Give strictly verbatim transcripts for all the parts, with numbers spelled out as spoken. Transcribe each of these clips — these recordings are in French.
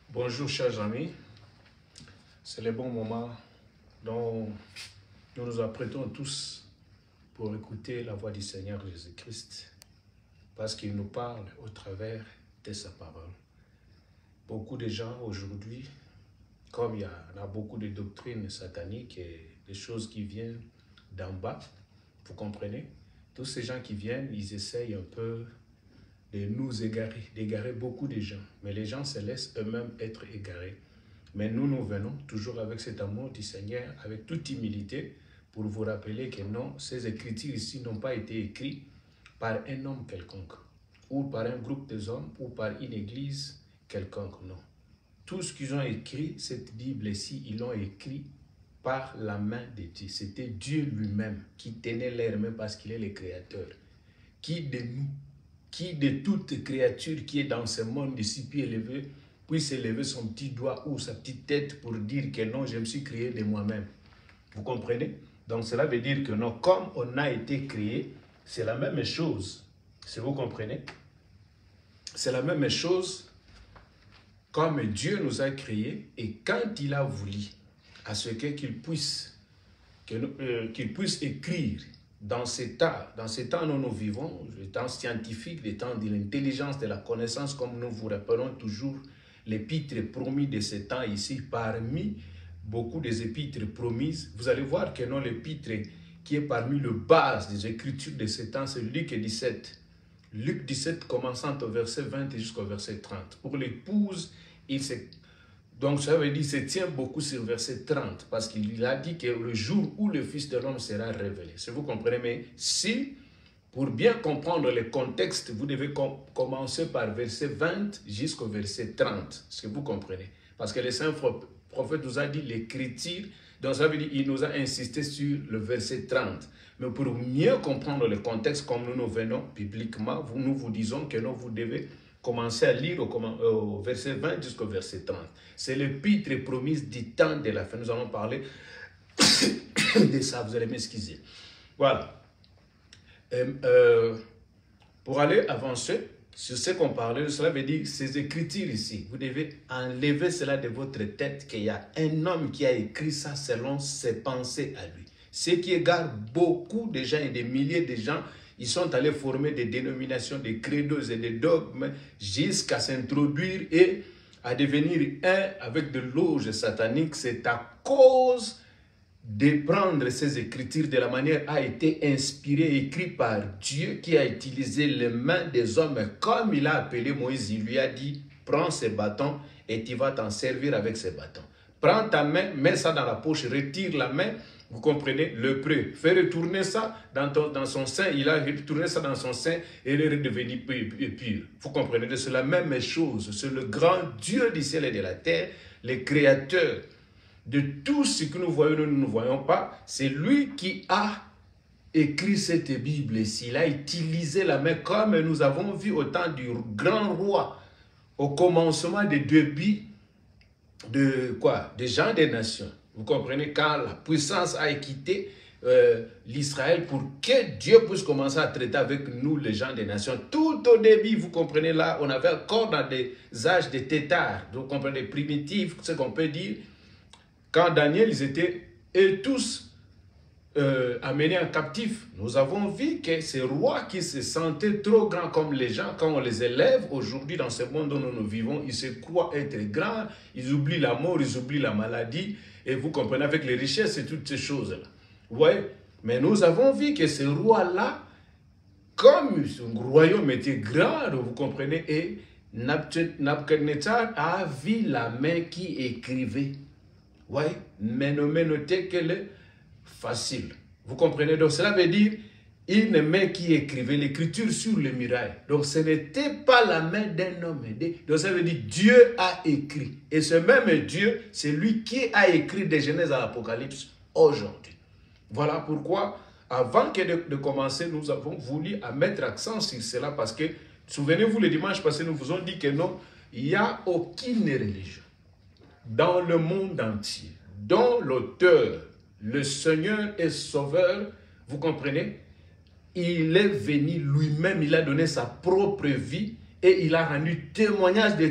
Bonjour chers amis, c'est le bon moment dont nous nous apprêtons tous pour écouter la voix du Seigneur Jésus-Christ parce qu'il nous parle au travers de sa parole. Beaucoup de gens aujourd'hui, comme il y en a beaucoup de doctrines sataniques et des choses qui viennent d'en bas, vous comprenez? Tous ces gens qui viennent, ils essayent un peu de nous égarer, d'égarer beaucoup de gens. Mais les gens se laissent eux-mêmes être égarés. Mais nous, nous venons toujours avec cet amour du Seigneur, avec toute humilité, pour vous rappeler que non, ces écritures ici n'ont pas été écrites par un homme quelconque, ou par un groupe des hommes, ou par une église quelconque, non. Tout ce qu'ils ont écrit, cette Bible ici, ils l'ont écrit par la main de Dieu. C'était Dieu lui-même qui tenait les mains parce qu'il est le Créateur. Qui de nous, qui de toute créature qui est dans ce monde ici, puis élevé, puisse élever son petit doigt ou sa petite tête pour dire que non, je me suis créé de moi-même. Vous comprenez? Donc cela veut dire que non, comme on a été créé, c'est la même chose. Si vous comprenez? C'est la même chose comme Dieu nous a créés et quand il a voulu à ce qu'il puisse, euh, qu'il puisse écrire dans ces temps, dans ces temps où nous vivons, les temps scientifiques, les temps de l'intelligence, de la connaissance, comme nous vous rappelons toujours l'épître promis de ces temps ici, parmi beaucoup des épîtres promises, vous allez voir que non, l'épître qui est parmi le base des écritures de ces temps, c'est Luc dix-sept. Luc dix-sept, commençant au verset vingt jusqu'au verset trente. Pour l'épouse, il se... Donc ça veut dire qu'il se tient beaucoup sur verset trente, parce qu'il a dit que le jour où le Fils de l'homme sera révélé. Si vous comprenez, mais si, pour bien comprendre le contexte, vous devez com commencer par verset vingt jusqu'au verset trente. Est-ce que vous comprenez? Parce que le Saint prophète nous a dit l'écriture, donc ça veut dire qu'il nous a insisté sur le verset trente. Mais pour mieux comprendre le contexte, comme nous nous venons bibliquement, nous vous disons que nous vous devez commencer à lire au, au verset vingt jusqu'au verset trente. C'est l'épître promise du temps de la fin. Nous allons parler de ça, vous allez m'excuser. Voilà. Euh, euh, pour aller avancer sur ce qu'on parlait, cela veut dire ces écritures ici, vous devez enlever cela de votre tête qu'il y a un homme qui a écrit ça selon ses pensées à lui. Ce qui égare beaucoup de gens et des milliers de gens. Ils sont allés former des dénominations, des credos et des dogmes jusqu'à s'introduire et à devenir un avec de loges sataniques. C'est à cause de prendre ces écritures de la manière a été inspiré, écrit par Dieu qui a utilisé les mains des hommes comme il a appelé Moïse. Il lui a dit, prends ces bâtons et tu vas t'en servir avec ces bâtons. Prends ta main, mets ça dans la poche, retire la main. Vous comprenez, le pré, fait retourner ça dans, ton, dans son sein, il a retourné ça dans son sein et il est redevenu pur. Vous comprenez, c'est la même chose, c'est le grand Dieu du ciel et de la terre, le créateur de tout ce que nous voyons, nous ne voyons pas, c'est lui qui a écrit cette Bible ici, il a utilisé la main comme nous avons vu au temps du grand roi, au commencement des débuts de quoi, des gens des nations. Vous comprenez, quand la puissance a quitté euh, l'Israël pour que Dieu puisse commencer à traiter avec nous, les gens des nations. Tout au début, vous comprenez, là, on avait encore dans des âges de tétards, vous comprenez, primitifs, ce qu'on peut dire. Quand Daniel, ils étaient et tous euh, amenés en captif, nous avons vu que ces rois qui se sentaient trop grands comme les gens, quand on les élève aujourd'hui dans ce monde où nous, nous vivons, ils se croient être grands, ils oublient la mort, ils oublient la maladie. Et vous comprenez, avec les richesses et toutes ces choses-là. Vous voyez? Mais nous avons vu que ce roi-là, comme son royaume était grand, vous comprenez, et Nabuchodonosor a vu la main qui écrivait. Vous voyez? Mais notez qu'elle est facile. Vous comprenez? Donc cela veut dire une main qui écrivait l'écriture sur le muraille. Donc ce n'était pas la main d'un homme. Donc ça veut dire Dieu a écrit. Et ce même Dieu, c'est lui qui a écrit de Genèse à l'Apocalypse aujourd'hui. Voilà pourquoi, avant que de, de commencer, nous avons voulu à mettre accent sur cela parce que, souvenez-vous, le dimanche passé, nous vous avons dit que non, il n'y a aucune religion dans le monde entier dont l'auteur, le Seigneur et Sauveur, vous comprenez, il est venu lui-même, il a donné sa propre vie et il a rendu témoignage de tout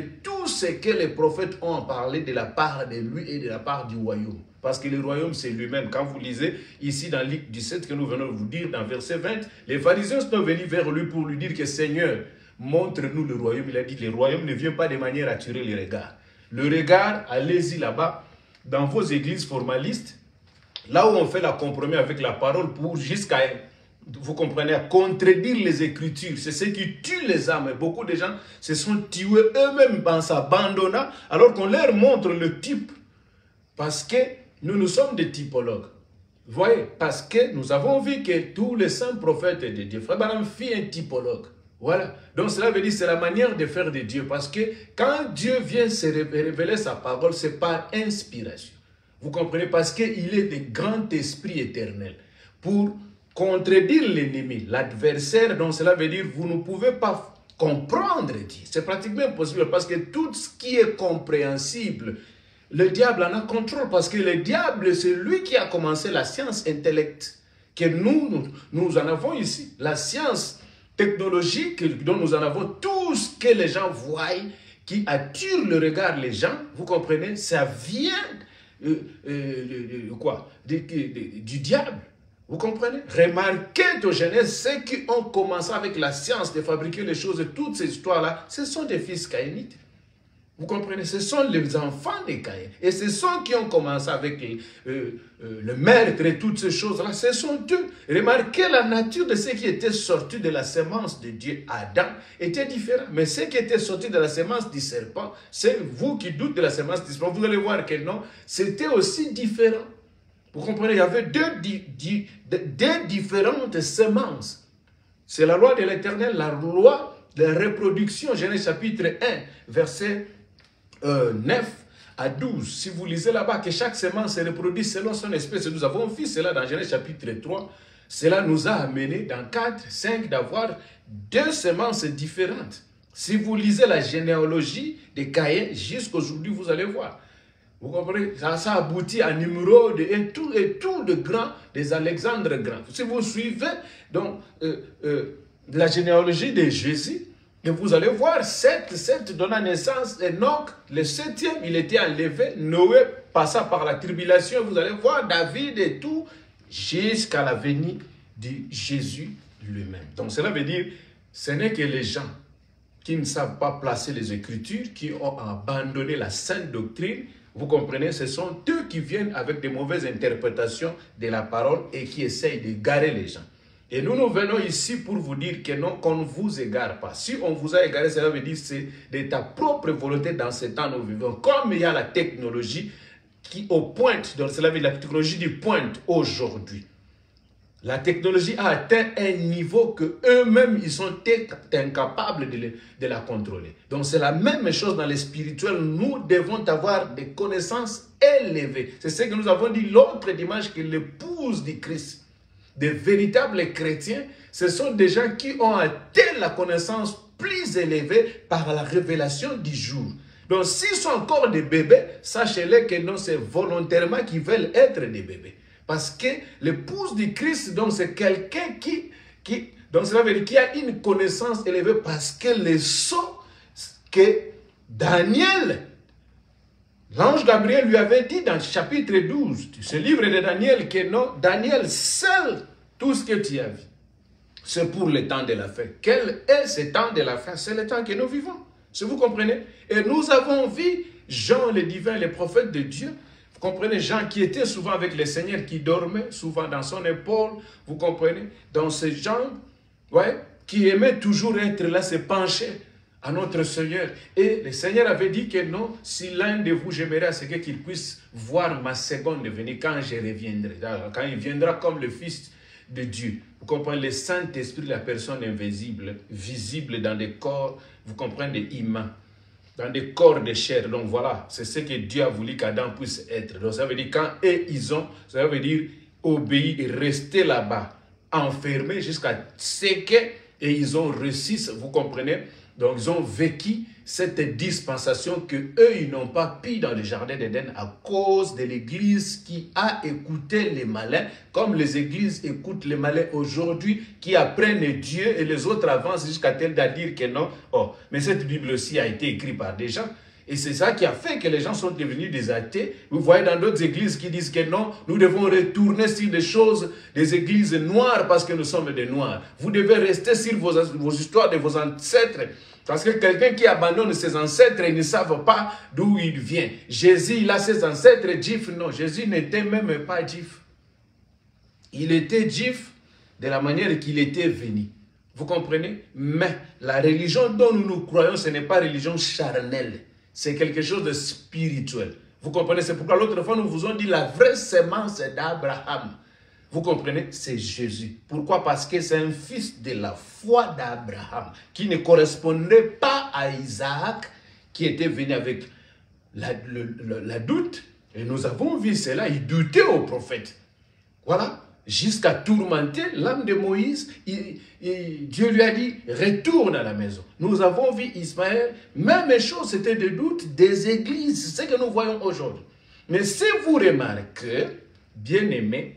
ce que les prophètes ont parlé de la part de lui et de la part du royaume. Parce que le royaume, c'est lui-même. Quand vous lisez ici dans Luc dix-sept, que nous venons de vous dire, dans verset vingt, les pharisiens sont venus vers lui pour lui dire que Seigneur, montre-nous le royaume. Il a dit, le royaume ne vient pas de manière à attirer les regards. Le regard, allez-y là-bas, dans vos églises formalistes, là où on fait la compromis avec la parole pour jusqu'à, vous comprenez, à contredire les Écritures. C'est ce qui tue les âmes. Beaucoup de gens se sont tués eux-mêmes en s'abandonnant, alors qu'on leur montre le type. Parce que nous, nous sommes des typologues. Vous voyez, parce que nous avons vu que tous les saints prophètes de Dieu, Frère Branham fit un typologue. Voilà. Donc cela veut dire que c'est la manière de faire de Dieu. Parce que quand Dieu vient se révéler sa parole, c'est par inspiration. Vous comprenez? Parce qu'il est de grand esprit éternel. Pour contredire l'ennemi, l'adversaire, donc cela veut dire que vous ne pouvez pas comprendre Dieu. C'est pratiquement impossible parce que tout ce qui est compréhensible, le diable en a contrôle. Parce que le diable, c'est lui qui a commencé la science intellect que nous, nous, nous en avons ici. La science technologique dont nous en avons, tout ce que les gens voient, qui attire le regard des gens, vous comprenez, ça vient euh, euh, de, de, quoi de, de, de, du diable. Vous comprenez? Remarquez au Genèse, ceux qui ont commencé avec la science de fabriquer les choses, toutes ces histoires-là, ce sont des fils caïnites. Vous comprenez? Ce sont les enfants des Caïns. Et ce sont qui ont commencé avec euh, euh, le meurtre et toutes ces choses-là. Ce sont eux. Remarquez la nature de ceux qui étaient sortis de la sémence de Dieu, Adam, était différent. Mais ceux qui étaient sortis de la sémence du serpent, c'est vous qui doutez de la sémence du serpent, vous allez voir que non, c'était aussi différent. Vous comprenez? Il y avait deux, di, di, deux différentes semences. C'est la loi de l'Éternel, la loi de la reproduction. Genèse chapitre un, verset Euh, neuf à douze, si vous lisez là-bas que chaque semence se reproduit selon son espèce, nous avons vu cela dans Genèse chapitre trois, cela nous a amené dans quatre, cinq d'avoir deux semences différentes. Si vous lisez la généalogie de Caïn jusqu'aujourd'hui, vous allez voir. Vous comprenez? Ça, ça aboutit à Nimrod et tout, et tout de grand, des Alexandre Grand. Si vous suivez donc euh, euh, la généalogie de Jésus, et vous allez voir, sept, sept donna naissance, Enoch, le septième, il était enlevé, Noé passa par la tribulation, vous allez voir David et tout, jusqu'à la venue de Jésus lui-même. Donc cela veut dire, ce n'est que les gens qui ne savent pas placer les Écritures, qui ont abandonné la sainte doctrine, vous comprenez, ce sont eux qui viennent avec de mauvaises interprétations de la parole et qui essayent de garer les gens. Et nous, nous venons ici pour vous dire que non, qu'on ne vous égare pas. Si on vous a égaré, cela veut dire que c'est de ta propre volonté dans ce temps nous vivons. Comme il y a la technologie qui au pointe, donc cela veut dire la technologie du pointe aujourd'hui. La technologie a atteint un niveau que eux-mêmes, ils sont incapables de, le, de la contrôler. Donc c'est la même chose dans les spirituels. Nous devons avoir des connaissances élevées. C'est ce que nous avons dit l'autre dimanche, que l'épouse du Christ, des véritables chrétiens, ce sont des gens qui ont atteint la connaissance plus élevée par la révélation du jour. Donc, s'ils sont encore des bébés, sachez-les que non, c'est volontairement qu'ils veulent être des bébés. Parce que l'épouse du Christ, donc, c'est quelqu'un qui, qui, donc, cela veut dire qu'il a une connaissance élevée parce que les sceaux que Daniel, l'ange Gabriel lui avait dit dans le chapitre douze, ce livre de Daniel, que non, Daniel, seul, tout ce que tu as vu, c'est pour le temps de la fin. Quel est ce temps de la fin? C'est le temps que nous vivons. Si vous comprenez? Et nous avons vu Jean le divin, les prophètes de Dieu. Vous comprenez? Jean qui était souvent avec le Seigneur, qui dormait souvent dans son épaule. Vous comprenez? Dans ces gens, ouais, qui aimaient toujours être là, se pencher à notre Seigneur. Et le Seigneur avait dit que non, si l'un de vous, j'aimerais à ce qu'il puisse voir ma seconde venue quand je reviendrai. Quand il viendra comme le Fils de Dieu. Vous comprenez, le Saint-Esprit, la personne invisible, visible dans des corps, vous comprenez, des humains, dans des corps de chair. Donc voilà, c'est ce que Dieu a voulu qu'Adam puisse être. Donc ça veut dire quand eux, ils ont, ça veut dire obéir et rester là-bas, enfermés jusqu'à ce que, et ils ont réussi, vous comprenez. Donc ils ont vécu cette dispensation que eux ils n'ont pas pu dans le jardin d'Éden à cause de l'église qui a écouté les malins, comme les églises écoutent les malins aujourd'hui, qui apprennent Dieu et les autres avancent jusqu'à tel à dire que non. Oh, mais cette Bible aussi a été écrite par des gens. Et c'est ça qui a fait que les gens sont devenus des athées. Vous voyez dans d'autres églises qui disent que non, nous devons retourner sur des choses, des églises noires parce que nous sommes des noirs. Vous devez rester sur vos, vos histoires de vos ancêtres. Parce que quelqu'un qui abandonne ses ancêtres, ils ne savent pas d'où il vient. Jésus, il a ses ancêtres juifs. Non, Jésus n'était même pas juif. Il était juif de la manière qu'il était venu. Vous comprenez? Mais la religion dont nous nous croyons, ce n'est pas religion charnelle. C'est quelque chose de spirituel. Vous comprenez? C'est pourquoi l'autre fois, nous vous avons dit la vraie sémence d'Abraham. Vous comprenez? C'est Jésus. Pourquoi? Parce que c'est un fils de la foi d'Abraham qui ne correspondait pas à Isaac qui était venu avec la, le, le, la doute. Et nous avons vu cela. Il doutait au prophète. Voilà. Jusqu'à tourmenter l'âme de Moïse, il, il, Dieu lui a dit, retourne à la maison. Nous avons vu Ismaël, même chose, c'était des doutes des églises, c'est ce que nous voyons aujourd'hui. Mais si vous remarquez, bien aimé,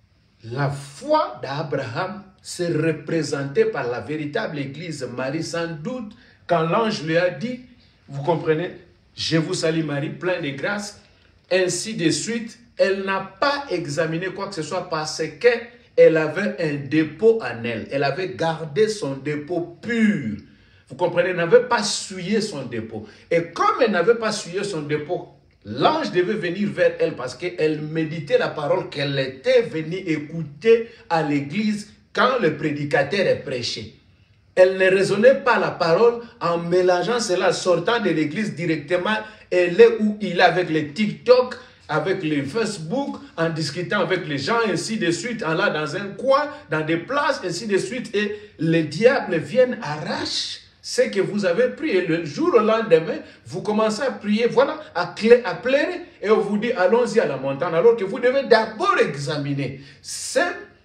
la foi d'Abraham s'est représentée par la véritable église Marie, sans doute, quand l'ange lui a dit, vous comprenez, je vous salue Marie, plein de grâce, ainsi de suite. Elle n'a pas examiné quoi que ce soit parce qu'elle avait un dépôt en elle. Elle avait gardé son dépôt pur. Vous comprenez, elle n'avait pas souillé son dépôt. Et comme elle n'avait pas souillé son dépôt, l'ange devait venir vers elle parce qu'elle méditait la parole qu'elle était venue écouter à l'église quand le prédicateur prêchait. Elle ne raisonnait pas la parole en mélangeant cela, sortant de l'église directement. Elle est où il est avec les TikTok, avec les Facebook, en discutant avec les gens, ainsi de suite, en là dans un coin, dans des places, ainsi de suite. Et les diables viennent, arrachent ce que vous avez prié. Le jour au lendemain, vous commencez à prier, voilà, à, à pleurer, et on vous dit, allons-y à la montagne. Alors que vous devez d'abord examiner ces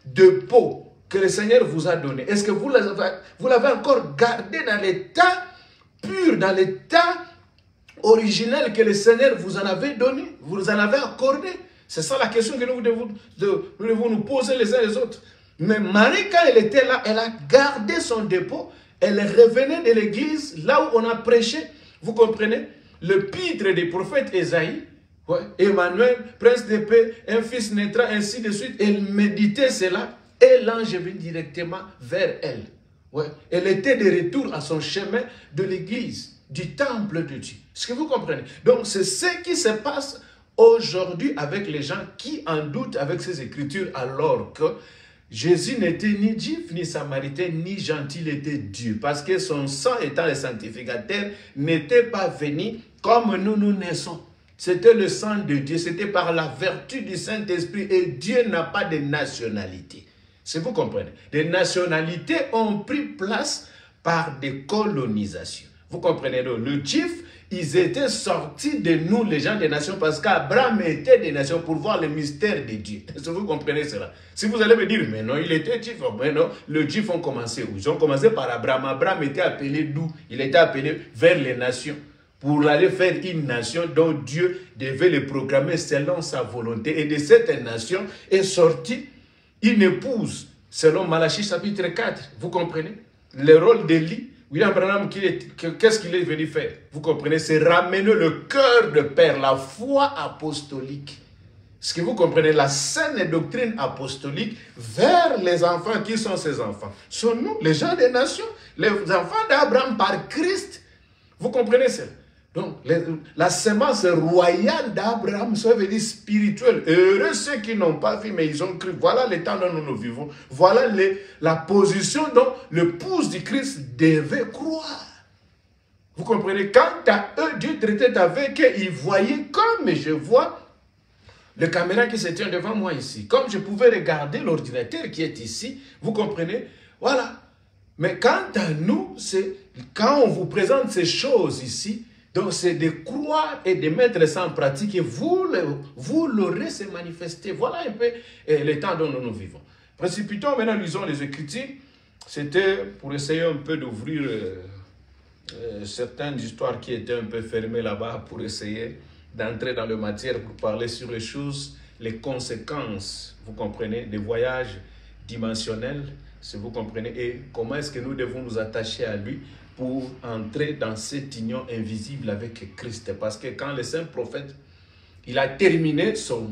dépôts que le Seigneur vous a donné. Est-ce que vous l'avez encore gardé dans l'état pur, dans l'état originel que le Seigneur vous en avait donné, vous en avez accordé? C'est ça la question que nous devons, de, nous devons nous poser les uns les autres. Mais Marie, quand elle était là, elle a gardé son dépôt, elle revenait de l'église, là où on a prêché. Vous comprenez? Le pitre des prophètes Ésaïe, ouais, Emmanuel, prince de paix, un fils naîtra, ainsi de suite. Elle méditait cela et l'ange est venu directement vers elle. Ouais. Elle était de retour à son chemin de l'église, du temple de Dieu. Est-ce que vous comprenez? Donc, c'est ce qui se passe aujourd'hui avec les gens qui en doutent avec ces écritures, alors que Jésus n'était ni juif, ni samaritain, ni gentil, il était Dieu. Parce que son sang étant le sanctificateur, n'était pas venu comme nous nous naissons. C'était le sang de Dieu, c'était par la vertu du Saint-Esprit, et Dieu n'a pas de nationalité. Si vous comprenez, des nationalités ont pris place par des colonisations. Vous comprenez, le juif, ils étaient sortis de nous, les gens des nations, parce qu'Abraham était des nations pour voir le mystère de Dieu. Est-ce que vous comprenez cela? Si vous allez me dire, mais non, il était juif, mais non, les juifs ont commencé où? Ils ont commencé par Abraham. Abraham était appelé d'où? Il était appelé vers les nations, pour aller faire une nation dont Dieu devait le programmer selon sa volonté. Et de cette nation est sortie une épouse, selon Malachie chapitre quatre. Vous comprenez? Le rôle d'Élie. William Branham, qu'est-ce qu'il est venu faire? Vous comprenez? C'est ramener le cœur de père, la foi apostolique. Ce que vous comprenez, la saine doctrine apostolique vers les enfants. Qui sont ces enfants? Sont nous, les gens des nations, les enfants d'Abraham par Christ. Vous comprenez ça? Donc, les, la sémence royale d'Abraham, ça veut dire spirituelle. Heureux ceux qui n'ont pas vu, mais ils ont cru. Voilà le temps dont nous nous vivons. Voilà les, la position dont l'épouse du Christ devait croire. Vous comprenez? Quant à eux, Dieu traitait avec eux, ils voyaient comme je vois le caméra qui se tient devant moi ici. Comme je pouvais regarder l'ordinateur qui est ici, vous comprenez? Voilà. Mais quant à nous, c'est quand on vous présente ces choses ici, donc c'est de croire et de mettre ça en pratique et vous, vous l'aurez se manifester. Voilà un peu eh, le temps dont nous nous vivons. Précipitons maintenant, lisons les Écritures. C'était pour essayer un peu d'ouvrir euh, euh, certaines histoires qui étaient un peu fermées là-bas, pour essayer d'entrer dans le matière pour parler sur les choses, les conséquences, vous comprenez, des voyages dimensionnels, si vous comprenez, et comment est-ce que nous devons nous attacher à lui pour entrer dans cette union invisible avec Christ. Parce que quand le saint prophète, il a terminé son,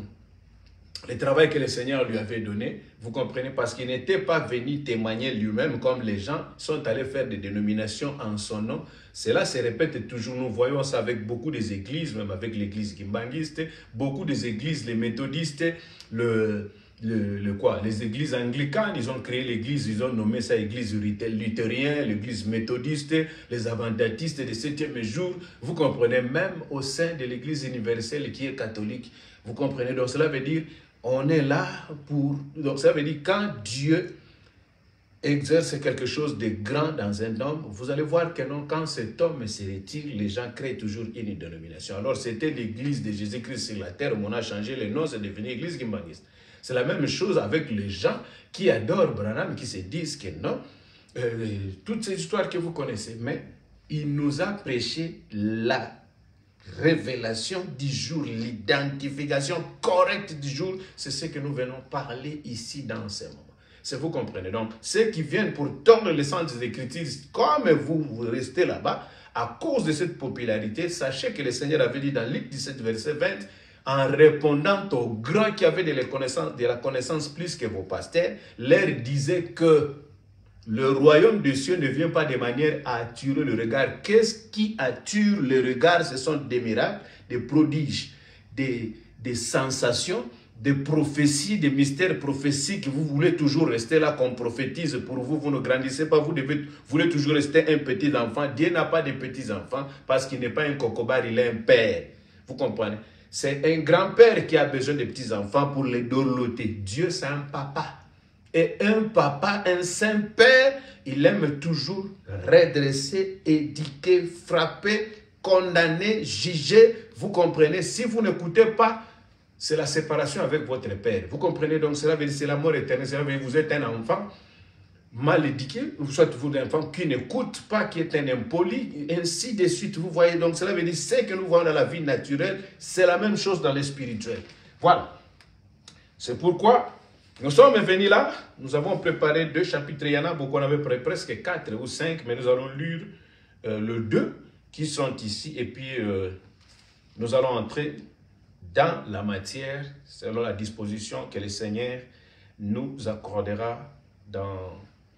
le travail que le Seigneur lui avait donné, vous comprenez, parce qu'il n'était pas venu témoigner lui-même comme les gens sont allés faire des dénominations en son nom. Cela se répète toujours, nous voyons ça avec beaucoup des églises, même avec l'église kimbanguiste, beaucoup des églises, les méthodistes, le... Le, le quoi, les églises anglicanes, ils ont créé l'église, ils ont nommé ça église luthérienne, l'église méthodiste, les adventistes des septième jour. Vous comprenez, même au sein de l'église universelle qui est catholique, vous comprenez. Donc cela veut dire, on est là pour... Donc ça veut dire, quand Dieu exerce quelque chose de grand dans un homme, vous allez voir que non, quand cet homme se retire, les gens créent toujours une dénomination. Alors c'était l'église de Jésus-Christ sur la terre, où on a changé le nom, c'est devenu l'église kimbanguiste. C'est la même chose avec les gens qui adorent Branham, qui se disent que non, euh, toutes ces histoires que vous connaissez, mais il nous a prêché la révélation du jour, l'identification correcte du jour, c'est ce que nous venons parler ici dans ce moment. C'est vous comprenez. Donc, ceux qui viennent pour tordre le sens des Écritures, comme vous, vous restez là-bas, à cause de cette popularité, sachez que le Seigneur avait dit dans Luc dix-sept, verset vingt, en répondant aux grands qui avaient de la connaissance, de la connaissance plus que vos pasteurs, leur disait que le royaume des cieux ne vient pas de manière à attirer le regard. Qu'est-ce qui attire le regard? Ce sont des miracles, des prodiges, des, des sensations, des prophéties, des mystères prophétiques. Vous voulez toujours rester là qu'on prophétise pour vous, vous ne grandissez pas, vous, devez, vous voulez toujours rester un petit enfant. Dieu n'a pas de petits enfants parce qu'il n'est pas un cocobar, il est un père. Vous comprenez? C'est un grand-père qui a besoin de petits-enfants pour les dorloter. Dieu, c'est un papa. Et un papa, un saint-père, il aime toujours redresser, éduquer, frapper, condamner, juger. Vous comprenez? Si vous n'écoutez pas, c'est la séparation avec votre père. Vous comprenez? Donc, cela veut dire c'est la mort éternelle. Cela veut dire que vous êtes un enfant mal éduqué, ou soit vous êtes un enfant qui n'écoute pas, qui est un impoli, ainsi de suite. Vous voyez, donc cela veut dire ce que nous voyons dans la vie naturelle, c'est la même chose dans le spirituel. Voilà. C'est pourquoi nous sommes venus là, nous avons préparé deux chapitres, il y en a beaucoup, on avait presque quatre ou cinq, mais nous allons lire euh, le deux qui sont ici, et puis euh, nous allons entrer dans la matière, selon la disposition que le Seigneur nous accordera dans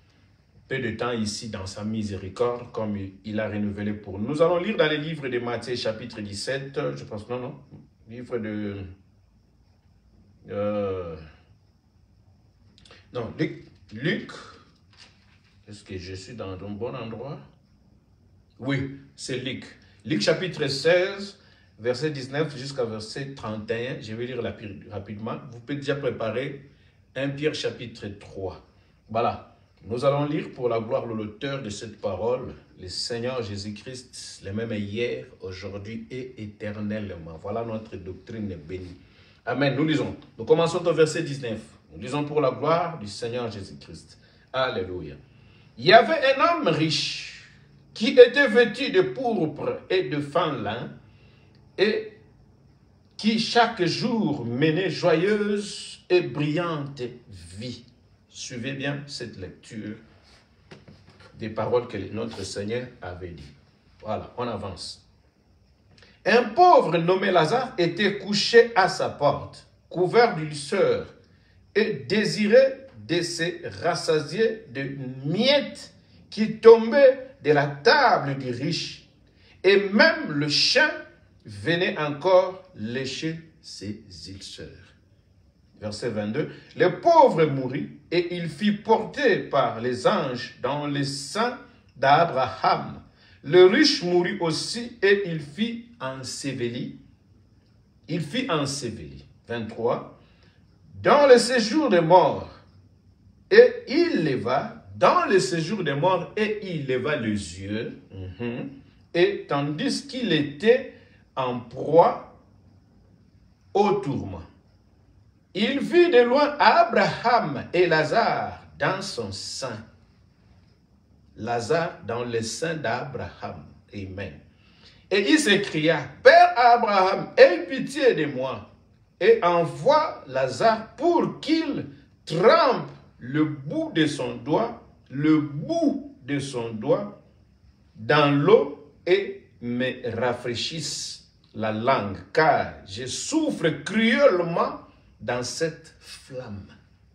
peu de temps ici dans sa miséricorde, comme il a renouvelé pour nous. Nous allons lire dans les livres de Matthieu, chapitre dix-sept, je pense, non, non, livre de... Euh, non, Luc, Luc, est-ce que je suis dans un bon endroit? Oui, c'est Luc. Luc, chapitre seize, verset dix-neuf jusqu'à verset trente et un, je vais lire rapidement. Vous pouvez déjà préparer un Pierre, chapitre trois. Voilà. Nous allons lire pour la gloire de l'auteur de cette parole, le Seigneur Jésus-Christ, le même hier, aujourd'hui et éternellement. Voilà notre doctrine bénie. Amen. Nous lisons. Nous commençons au verset dix-neuf. Nous lisons pour la gloire du Seigneur Jésus-Christ. Alléluia. Il y avait un homme riche qui était vêtu de pourpre et de fin lin et qui chaque jour menait joyeuse et brillante vie. Suivez bien cette lecture des paroles que notre Seigneur avait dit. Voilà, on avance. Un pauvre nommé Lazare était couché à sa porte, couvert d'ulcères, et désirait de se rassasier de miettes qui tombaient de la table du riche. Et même le chien venait encore lécher ses ulcères. Verset vingt-deux. Le pauvre mourut et il fut porté par les anges dans le sein d'Abraham. Le riche mourut aussi et il fut enseveli. Il fut enseveli. vingt-trois. Dans le séjour des morts, et il leva, dans le séjour des morts, et il leva les yeux, mm-hmm, et tandis qu'il était en proie au tourment, il vit de loin Abraham et Lazare dans son sein. Lazare dans le sein d'Abraham. Amen. Et il s'écria, Père Abraham, aie pitié de moi et envoie Lazare pour qu'il trempe le bout de son doigt, le bout de son doigt dans l'eau et me rafraîchisse la langue, car je souffre cruellement dans cette flamme.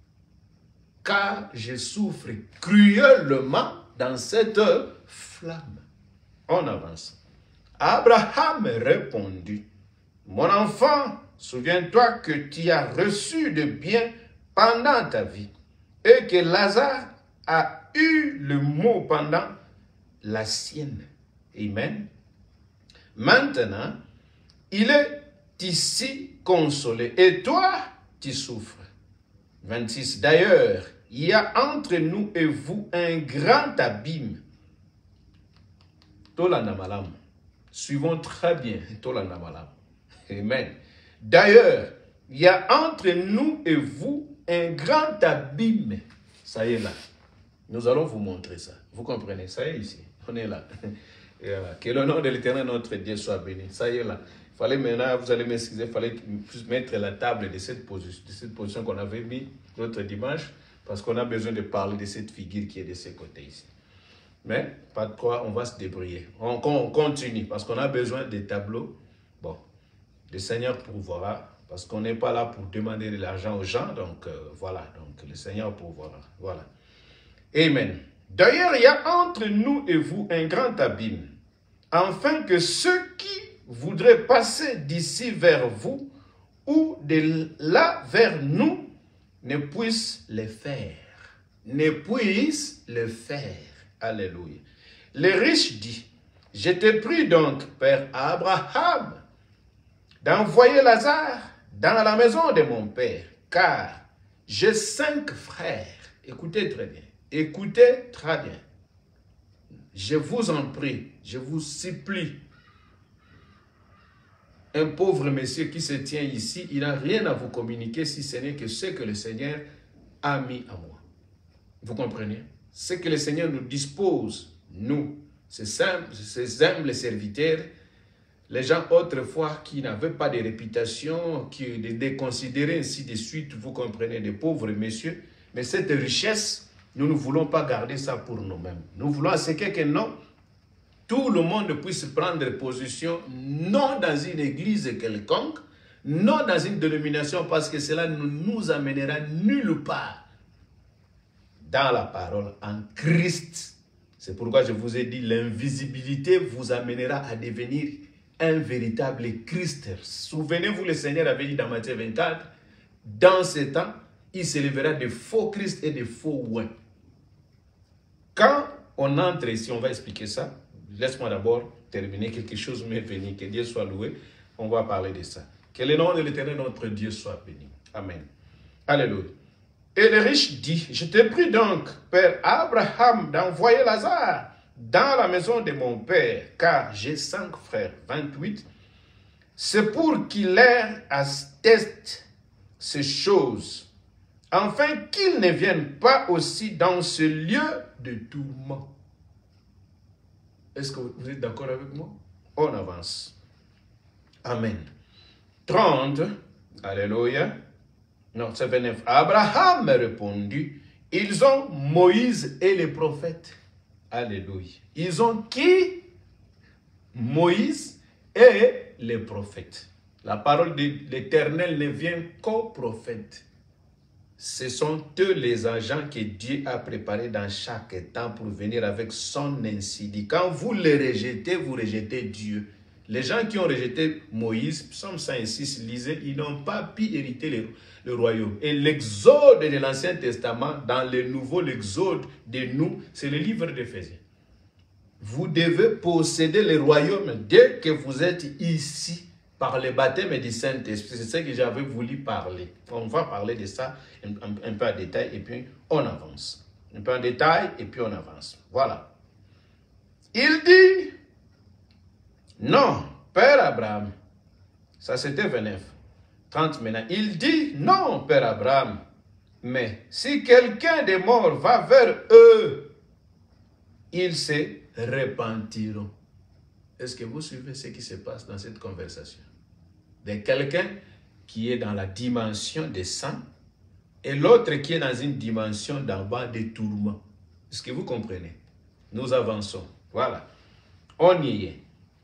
Car je souffre cruellement dans cette flamme. On avance. Abraham répondit, mon enfant, souviens-toi que tu as reçu de bien pendant ta vie et que Lazare a eu le mot pendant la sienne. Amen. Maintenant, il est ici consolé et toi, tu souffres. vingt-six. D'ailleurs, il y a entre nous et vous un grand abîme. Tolanda malam. Suivons très bien. Tolanda malam. Amen. D'ailleurs, il y a entre nous et vous un grand abîme. Ça y est là. Nous allons vous montrer ça. Vous comprenez? Ça y est ici. On est là. Et voilà. Que le nom de l'Éternel, notre Dieu, soit béni. Ça y est là. Il fallait maintenant, vous allez m'excuser, il fallait mettre la table de cette position, de cette position qu'on avait mis l'autre dimanche, parce qu'on a besoin de parler de cette figure qui est de ce côté ici. Mais, pas de quoi, on va se débrouiller. On, on continue, parce qu'on a besoin des tableaux. Bon, le Seigneur pourvoira, parce qu'on n'est pas là pour demander de l'argent aux gens, donc euh, voilà, donc le Seigneur pourvoira. Voilà. Amen. D'ailleurs, il y a entre nous et vous un grand abîme, afin que ceux qui voudraient passer d'ici vers vous ou de là vers nous ne puissent le faire. Ne puissent le faire. Alléluia. Le riche dit, je te prie donc, Père Abraham, d'envoyer Lazare dans la maison de mon père, car j'ai cinq frères. Écoutez très bien. Écoutez très bien. Je vous en prie, je vous supplie. Un pauvre monsieur qui se tient ici, il n'a rien à vous communiquer si ce n'est que ce que le Seigneur a mis à moi. Vous comprenez? Ce que le Seigneur nous dispose, nous, ces simples, ces humbles serviteurs, les gens autrefois qui n'avaient pas de réputation, qui les déconsidéraient ainsi de suite, vous comprenez, des pauvres messieurs. Mais cette richesse, nous ne voulons pas garder ça pour nous-mêmes. Nous voulons à ce que non, tout le monde puisse prendre position, non dans une église quelconque, non dans une dénomination, parce que cela ne nous amènera nulle part dans la parole en Christ. C'est pourquoi je vous ai dit, l'invisibilité vous amènera à devenir un véritable Christ. Souvenez-vous, le Seigneur avait dit dans Matthieu vingt-quatre, dans ce temps, il s'élèvera de faux Christ et de faux ouins. Quand on entre ici, on va expliquer ça. Laisse-moi d'abord terminer quelque chose m'est venu. Que Dieu soit loué. On va parler de ça. Que le nom de l'Éternel, notre Dieu, soit béni. Amen. Alléluia. Et le riche dit, je te prie donc, Père Abraham, d'envoyer Lazare dans la maison de mon père, car j'ai cinq frères. vingt-huit. C'est pour qu'il leur atteste ces choses, afin qu'ils ne viennent pas aussi dans ce lieu de tourment. Est-ce que vous êtes d'accord avec moi? On avance. Amen. trente. Alléluia. Non, c'est vingt-neuf. Abraham répondit, ils ont Moïse et les prophètes. Alléluia. Ils ont qui? Moïse et les prophètes. La parole de l'Éternel ne vient qu'aux prophètes. Ce sont eux les agents que Dieu a préparés dans chaque temps pour venir avec son incendie. Quand vous les rejetez, vous rejetez Dieu. Les gens qui ont rejeté Moïse, Psaume cent six, lisez, ils n'ont pas pu hériter le, le royaume. Et l'exode de l'Ancien Testament, dans le Nouveau, l'exode de nous, c'est le livre d'Éphésiens. Vous devez posséder le royaume dès que vous êtes ici par le baptême du Saint-Esprit. C'est ce que j'avais voulu parler. On va parler de ça un, un, un peu en détail et puis on avance. Un peu en détail et puis on avance. Voilà. Il dit, non, Père Abraham, ça c'était vingt-neuf, trente maintenant. Il dit, non, Père Abraham, mais si quelqu'un des morts va vers eux, ils se repentiront. Est-ce que vous suivez ce qui se passe dans cette conversation? De quelqu'un qui est dans la dimension des saints et l'autre qui est dans une dimension d'en bas des tourments. Est-ce que vous comprenez? Nous avançons. Voilà. On y est.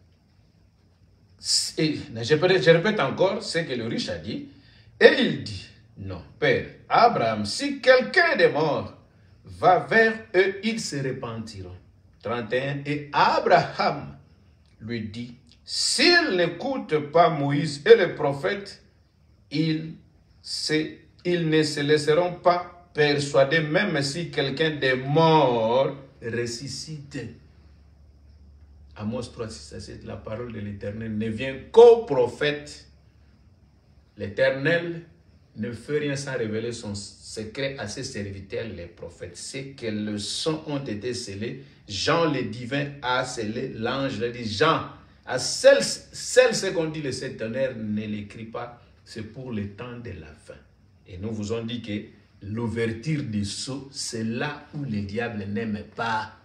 Et je, je répète encore ce que le riche a dit. Et il dit, non, Père, Abraham, si quelqu'un des morts va vers eux, ils se repentiront. trente et un. Et Abraham lui dit, s'ils n'écoutent pas Moïse et les prophètes, ils, se, ils ne se laisseront pas persuader, même si quelqu'un des morts ressuscite. Amos trois, six à sept, la parole de l'Éternel ne vient qu'au prophète. L'Éternel ne fait rien sans révéler son secret à ses serviteurs, les prophètes. C'est que le son ont été scellés. Jean le divin a scellé, l'ange l'a dit. Jean, à celle, celle ce qu'on dit le Seigneur ne l'écrit pas, c'est pour le temps de la fin. Et nous vous avons dit que l'ouverture des sceaux, c'est là où le diable n'aime pas.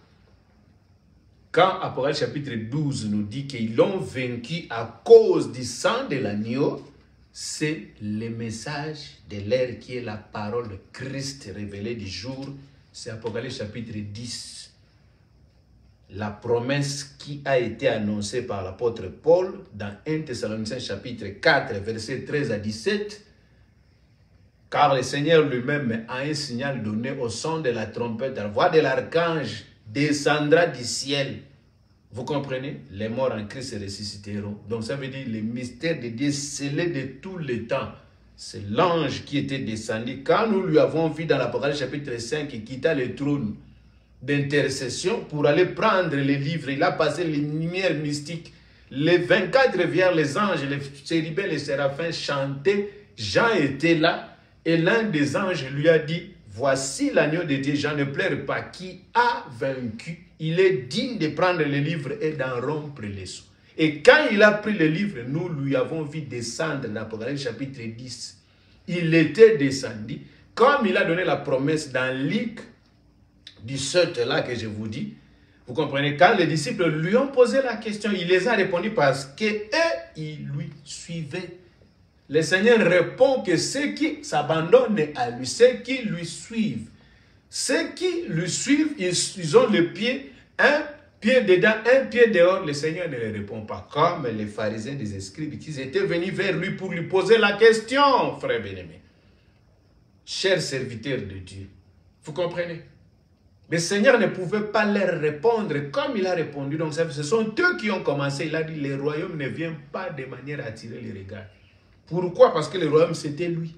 Quand Apocalypse chapitre douze nous dit qu'ils l'ont vaincu à cause du sang de l'agneau, c'est le message de l'ère qui est la parole de Christ révélée du jour. C'est Apocalypse chapitre dix. La promesse qui a été annoncée par l'apôtre Paul dans un Thessaloniciens chapitre quatre, versets treize à dix-sept. Car le Seigneur lui-même a un signal donné au son de la trompette, à la voix de l'archange, descendra du ciel. Vous comprenez? Les morts en Christ se ressusciteront. Donc ça veut dire le mystère de Dieu scellé de tout le temps. C'est l'ange qui était descendu. Quand nous lui avons vu dans l'Apocalypse chapitre cinq, il quitta le trône d'intercession pour aller prendre les livres. Il a passé les lumières mystiques. Les vingt-quatre vierges, les anges, les chérubins, les séraphins chantaient. Jean était là et l'un des anges lui a dit, voici l'agneau de Dieu, j'en ne pleure pas, qui a vaincu. Il est digne de prendre le livre et d'en rompre les sceaux. Et quand il a pris le livre, nous lui avons vu descendre dans l'Apocalypse chapitre dix. Il était descendu, comme il a donné la promesse dans Luc dix-sept là que je vous dis. Vous comprenez, quand les disciples lui ont posé la question, il les a répondu parce qu'eux, ils lui suivaient. Le Seigneur répond que ceux qui s'abandonnent à lui, ceux qui lui suivent, ceux qui lui suivent, ils, ils ont le pied, un pied dedans, un pied dehors. Le Seigneur ne les répond pas, comme les pharisiens des escribes qui étaient venus vers lui pour lui poser la question, frère bien-aimé. Chers serviteurs de Dieu, vous comprenez? Le Seigneur ne pouvait pas leur répondre comme il a répondu. Donc ce sont eux qui ont commencé. Il a dit, le royaume ne vient pas de manière à attirer les regards. Pourquoi? Parce que le royaume, c'était lui.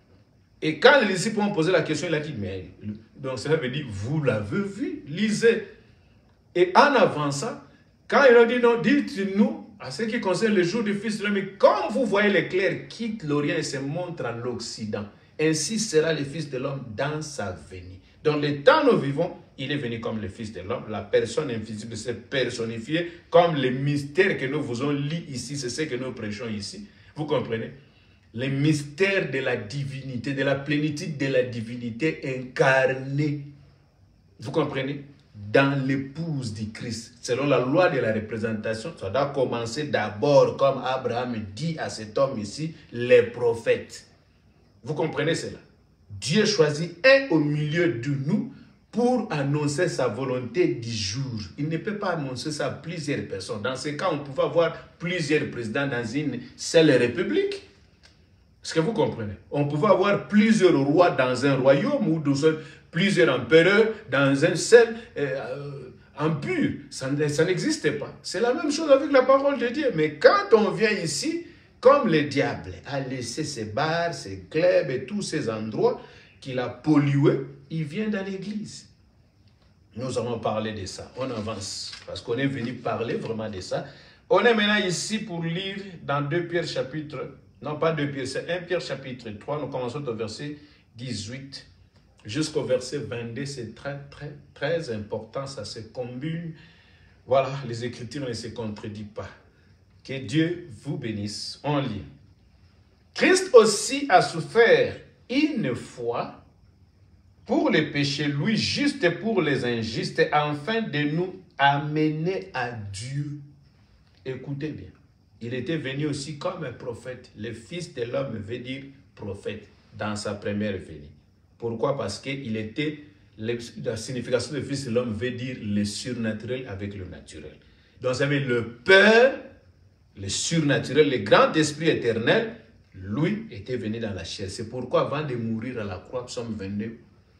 Et quand les disciples ont posé la question, il a dit, mais, donc cela veut dire, vous l'avez vu, lisez. Et en avançant, quand il a dit, non, dites-nous, à ce qui concerne le jour du Fils de l'homme, mais comme vous voyez l'éclair quitte l'Orient et se montre à l'Occident, ainsi sera le Fils de l'homme dans sa venue. Dans le temps où nous vivons, il est venu comme le Fils de l'homme. La personne invisible s'est personnifiée comme le mystère que nous vous avons lu ici, c'est ce que nous prêchons ici. Vous comprenez? Le mystère de la divinité, de la plénitude de la divinité incarnée. Vous comprenez? Dans l'épouse du Christ. Selon la loi de la représentation, ça doit commencer d'abord, comme Abraham dit à cet homme ici, les prophètes. Vous comprenez cela? Dieu choisit un au milieu de nous pour annoncer sa volonté du jour. Il ne peut pas annoncer ça à plusieurs personnes. Dans ce cas, on pouvait avoir plusieurs présidents dans une seule république. Est-ce que vous comprenez? On pouvait avoir plusieurs rois dans un royaume ou plusieurs empereurs dans un seul euh, empire. Ça, ça n'existait pas. C'est la même chose avec la parole de Dieu. Mais quand on vient ici, comme le diable a laissé ses bars, ses clubs et tous ces endroits qu'il a pollués, il vient dans l'église. Nous allons parler de ça. On avance parce qu'on est venu parler vraiment de ça. On est maintenant ici pour lire dans deux Pierre chapitre, non pas deux Pierre, c'est un Pierre chapitre trois. Nous commençons au verset dix-huit jusqu'au verset vingt-deux. C'est très, très, très important. Ça se combine. Voilà, les Écritures ne se contredisent pas. Que Dieu vous bénisse. On lit. Christ aussi a souffert une fois pour les péchés, lui juste pour les injustes, afin de nous amener à Dieu. Écoutez bien. Il était venu aussi comme un prophète. Le Fils de l'homme veut dire prophète dans sa première venue. Pourquoi? Parce qu'il était, la signification du Fils de l'homme veut dire le surnaturel avec le naturel. Donc, ça veut dire le Père, le surnaturel, le grand esprit éternel, lui était venu dans la chair. C'est pourquoi avant de mourir à la croix, psaume vingt-deux,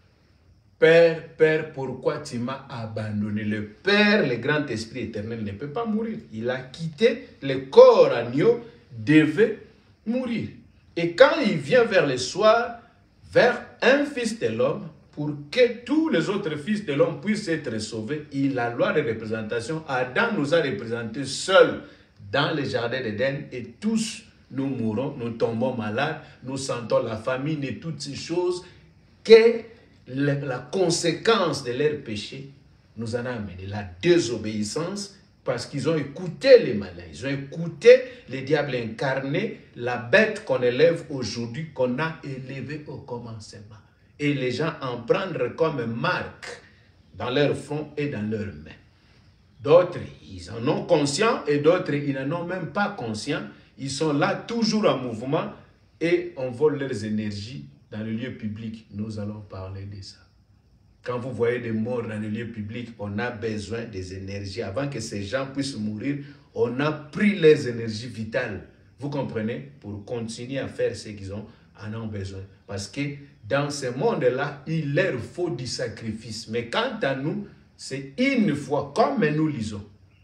Père, Père, pourquoi tu m'as abandonné? Le Père, le grand esprit éternel, ne peut pas mourir. Il a quitté le corps agneau, devait mourir. Et quand il vient vers le soir, vers un fils de l'homme, pour que tous les autres fils de l'homme puissent être sauvés, il a la loi de représentation. Adam nous a représentés seuls dans le jardin d'Éden et tous nous mourons, nous tombons malades, nous sentons la famine et toutes ces choses que la, la conséquence de leur péché nous en a amené. La désobéissance, parce qu'ils ont écouté les malins, ils ont écouté les diables incarnés, la bête qu'on élève aujourd'hui, qu'on a élevée au commencement. Et les gens en prendre comme marque dans leur front et dans leurs mains. D'autres, ils en ont conscience et d'autres, ils n'en ont même pas conscience. Ils sont là toujours en mouvement et on vole leurs énergies dans le lieu public. Nous allons parler de ça. Quand vous voyez des morts dans le lieu public, on a besoin des énergies. Avant que ces gens puissent mourir, on a pris leurs énergies vitales. Vous comprenez? Pour continuer à faire ce qu'ils ont, en ont besoin. Parce que dans ce monde-là, il leur faut du sacrifice. Mais quant à nous, c'est une fois, comme nous lisons,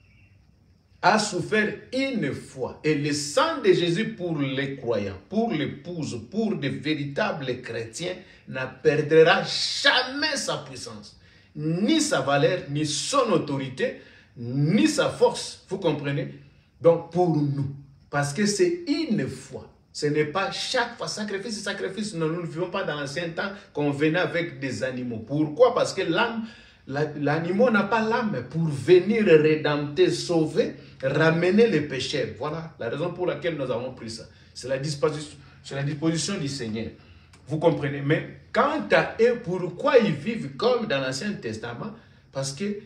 a souffert une fois. Et le sang de Jésus pour les croyants, pour l'épouse, pour de véritables chrétiens, ne perdra jamais sa puissance, ni sa valeur, ni son autorité, ni sa force. Vous comprenez? Donc pour nous, parce que c'est une fois. Ce n'est pas chaque fois. Sacrifice et sacrifice, non, nous ne vivons pas dans l'ancien temps qu'on venait avec des animaux. Pourquoi? Parce que l'âme, l'animal n'a pas l'âme pour venir rédempter, sauver, ramener les pécheurs. Voilà la raison pour laquelle nous avons pris ça. C'est la disposition, c'est la disposition du Seigneur. Vous comprenez? Mais quant à eux, pourquoi ils vivent comme dans l'Ancien Testament? Parce qu'ils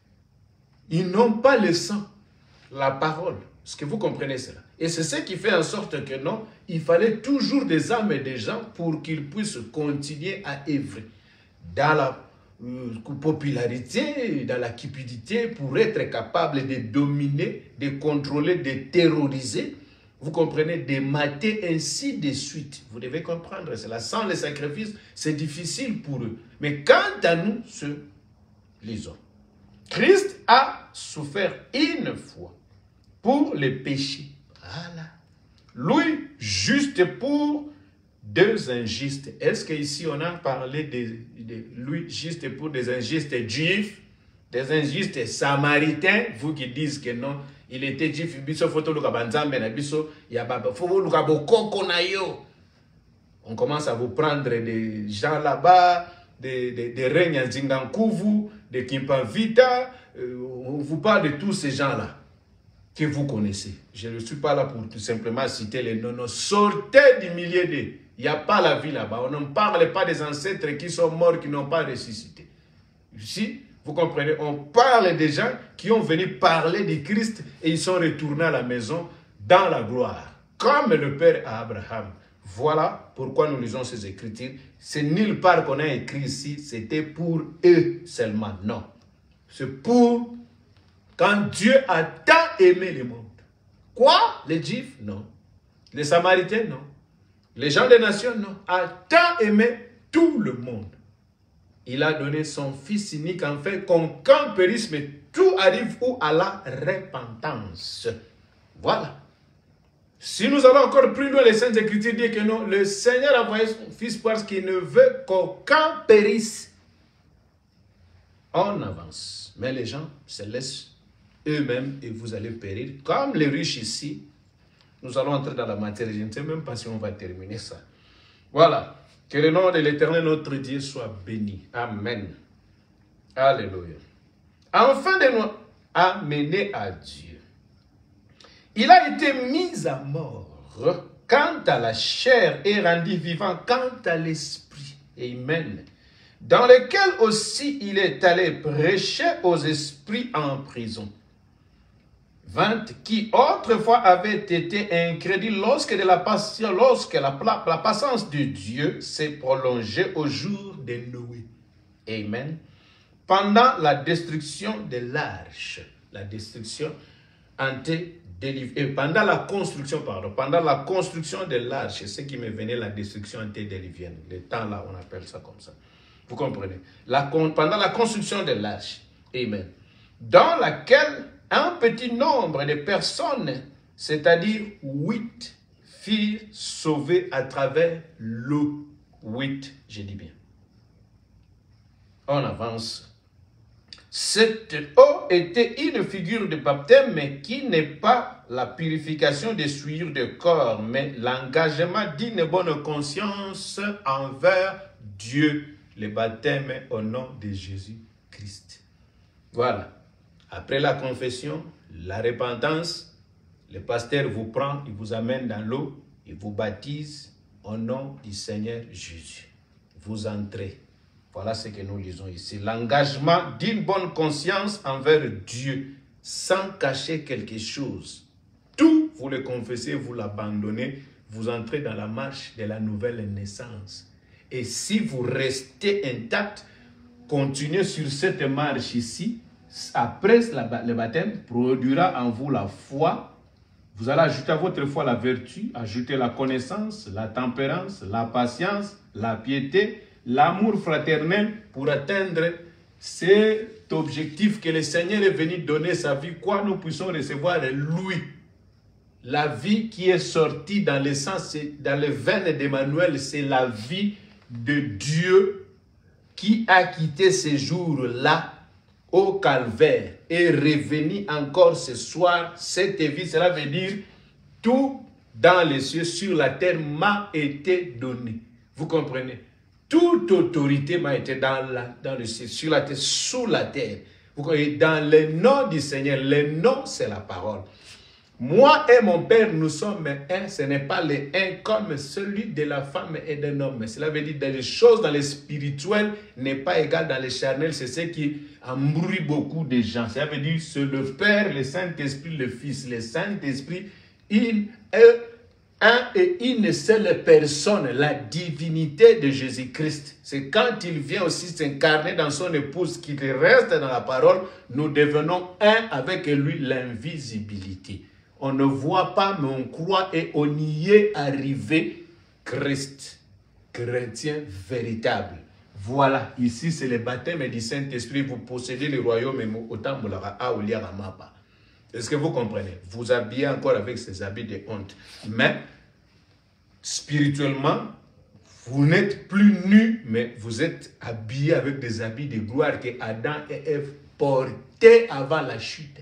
n'ont pas le sang, la parole. Est-ce que vous comprenez cela? Et c'est ce qui fait en sorte que non, il fallait toujours des âmes et des gens pour qu'ils puissent continuer à œuvrer dans la euh, popularité, dans la cupidité, pour être capable de dominer, de contrôler, de terroriser. Vous comprenez, de mater, ainsi de suite. Vous devez comprendre cela. Sans les sacrifices, c'est difficile pour eux. Mais quant à nous, ce lisons. Christ a souffert une fois pour les péchés. Voilà. Lui, juste pour deux injustes. Est-ce qu'ici on a parlé de, de lui juste pour des injustes juifs, des injustes samaritains, vous qui dites que non, il était juif, biso photo luka banzambe na biso ya baba, faut luka bokoko na yo. On commence à vous prendre des gens là-bas, des des des règnes en Zingankuvu, des Kimpavita, euh, on vous parle de tous ces gens-là que vous connaissez. Je ne suis pas là pour tout simplement citer les noms. Non, sortez du milieu d'eux. Il n'y a pas la vie là-bas. On ne parle pas des ancêtres qui sont morts, qui n'ont pas ressuscité. Ici, vous comprenez, on parle des gens qui ont venu parler de Christ et ils sont retournés à la maison dans la gloire, comme le Père à Abraham. Voilà pourquoi nous lisons ces Écritures. C'est nulle part qu'on a écrit ici, c'était pour eux seulement. Non. C'est pour quand Dieu a tant aimé le monde. Quoi? Les Juifs? Non. Les Samaritains? Non. Les gens des nations? Non. A tant aimé tout le monde. Il a donné son Fils unique en fait qu'aucun périsse, mais tout arrive où? À la repentance. Voilà. Si nous allons encore plus loin, les Saintes Écritures disent que non, le Seigneur a envoyé son Fils parce qu'il ne veut qu'aucun périsse. On avance. Mais les gens se laissent eux-mêmes et vous allez périr. Comme les riches ici, nous allons entrer dans la matière. Je ne sais même pas si on va terminer ça. Voilà. Que le nom de l'Éternel notre Dieu soit béni. Amen. Alléluia. Afin de nous amener à Dieu, il a été mis à mort quant à la chair et rendu vivant quant à l'esprit. Amen. Dans lequel aussi il est allé prêcher aux esprits en prison. vingt qui autrefois avaient été incrédules lorsque de la passion, lorsque la, la, la patience de Dieu s'est prolongée au jour de Noé. Amen. Pendant la destruction de l'arche. la destruction antédiluvienne. Pendant la construction, pardon, pendant la construction de l'arche, c'est ce qui me venait la destruction antédiluvienne. Le temps là, on appelle ça comme ça. Vous comprenez? La, pendant la construction de l'arche, amen, dans laquelle un petit nombre de personnes, c'est-à-dire huit, furent sauvées à travers l'eau. Huit, je dis bien. On avance. Cette eau était une figure de baptême, mais qui n'est pas la purification des souillures de corps, mais l'engagement d'une bonne conscience envers Dieu. Le baptême au nom de Jésus-Christ. Voilà. Après la confession, la repentance, le pasteur vous prend, il vous amène dans l'eau, il vous baptise au nom du Seigneur Jésus. Vous entrez. Voilà ce que nous lisons ici. L'engagement d'une bonne conscience envers Dieu, sans cacher quelque chose. Tout, vous le confessez, vous l'abandonnez, vous entrez dans la marche de la nouvelle naissance. Et si vous restez intact, continuez sur cette marche ici, après le baptême, produira en vous la foi. Vous allez ajouter à votre foi la vertu, ajouter la connaissance, la tempérance, la patience, la piété, l'amour fraternel pour atteindre cet objectif que le Seigneur est venu donner sa vie, quoi nous puissions recevoir lui. La vie qui est sortie dans le sens, dans les veines d'Emmanuel, c'est la vie de Dieu qui a quitté ce jour-là au calvaire et revenu encore ce soir. Cette vie, cela veut dire tout dans les cieux, sur la terre m'a été donné. Vous comprenez? Toute autorité m'a été dans, la, dans le ciel, sur la terre, sous la terre. Vous comprenez? Dans le nom du Seigneur, le nom c'est la parole. Moi et mon Père, nous sommes un, ce n'est pas le un comme celui de la femme et d'un homme. Cela veut dire que dans les choses, dans le spirituel, n'est pas égal dans le charnel. C'est ce qui embrouille beaucoup de gens. Cela veut dire c'est le Père, le Saint-Esprit, le Fils. Le Saint-Esprit, il est un et une seule personne, la divinité de Jésus-Christ. C'est quand il vient aussi s'incarner dans son épouse, qu'il reste dans la parole, nous devenons un avec lui, l'invisibilité. On ne voit pas, mais on croit et on y est arrivé. Christ, chrétien véritable. Voilà, ici c'est le baptême du Saint-Esprit. Vous possédez le royaume et autant vous l'aurez à ou lire à Mapa. Est-ce que vous comprenez? Vous habillez encore avec ces habits de honte. Mais, spirituellement, vous n'êtes plus nus, mais vous êtes habillés avec des habits de gloire que Adam et Ève portaient avant la chute.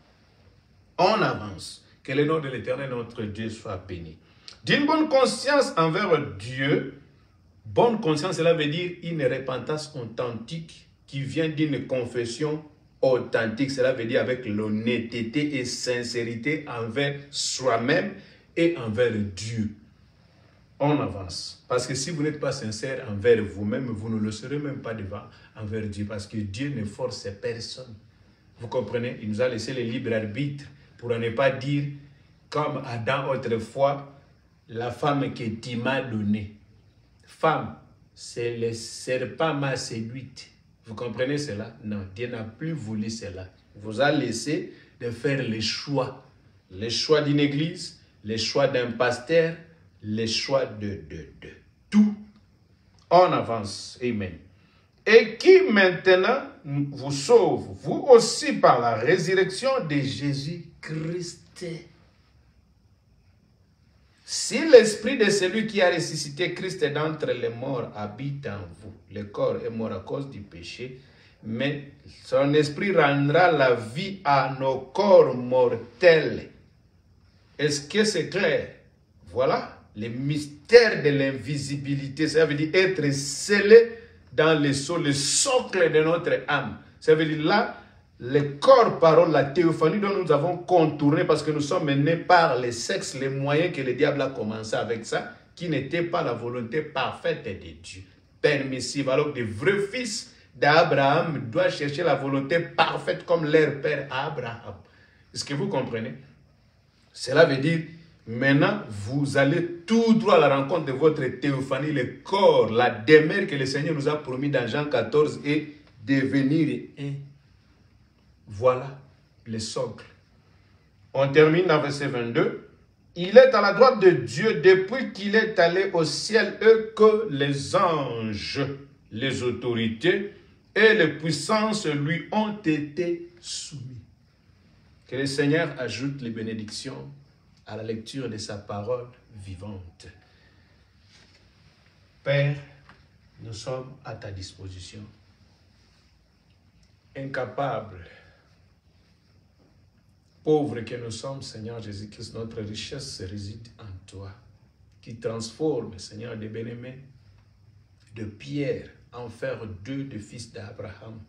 On avance. Que le nom de l'Éternel, notre Dieu, soit béni. D'une bonne conscience envers Dieu, bonne conscience, cela veut dire une repentance authentique qui vient d'une confession authentique. Cela veut dire avec l'honnêteté et sincérité envers soi-même et envers Dieu. On avance. Parce que si vous n'êtes pas sincère envers vous-même, vous ne le serez même pas devant envers Dieu. Parce que Dieu ne force personne. Vous comprenez? Il nous a laissé le libre arbitre pour ne pas dire, comme Adam autrefois, la femme que tu m'as donnée. Femme, c'est le serpent m'a séduite. Vous comprenez cela? Non, Dieu n'a plus voulu cela. Il vous a laissé de faire les choix. Les choix d'une église, les choix d'un pasteur, les choix de, de, de tout. On avance. Amen. Et qui maintenant vous sauve, vous aussi par la résurrection de Jésus-Christ. Si l'esprit de celui qui a ressuscité Christ d'entre les morts habite en vous, le corps est mort à cause du péché, mais son esprit rendra la vie à nos corps mortels. Est-ce que c'est clair? Voilà, le mystère de l'invisibilité, ça veut dire être scellé dans le sol, le socle de notre âme. Ça veut dire là, le corps, parole, la théophanie dont nous avons contourné parce que nous sommes menés par le sexe, les moyens que le diable a commencé avec ça, qui n'était pas la volonté parfaite de Dieu, permissive. Alors que les vrais fils d'Abraham doivent chercher la volonté parfaite comme leur père Abraham. Est-ce que vous comprenez? Cela veut dire, maintenant, vous allez tout droit à la rencontre de votre théophanie, le corps, la demeure que le Seigneur nous a promis dans Jean quatorze et devenir un. Voilà les socles. On termine dans verset vingt-deux. Il est à la droite de Dieu depuis qu'il est allé au ciel et que les anges, les autorités et les puissances lui ont été soumis. Que le Seigneur ajoute les bénédictions à la lecture de sa parole vivante. Père, nous sommes à ta disposition. Incapables, pauvres que nous sommes, Seigneur Jésus-Christ, notre richesse réside en toi, qui transforme, Seigneur des bien-aimés, de Pierre en faire deux de fils d'Abraham.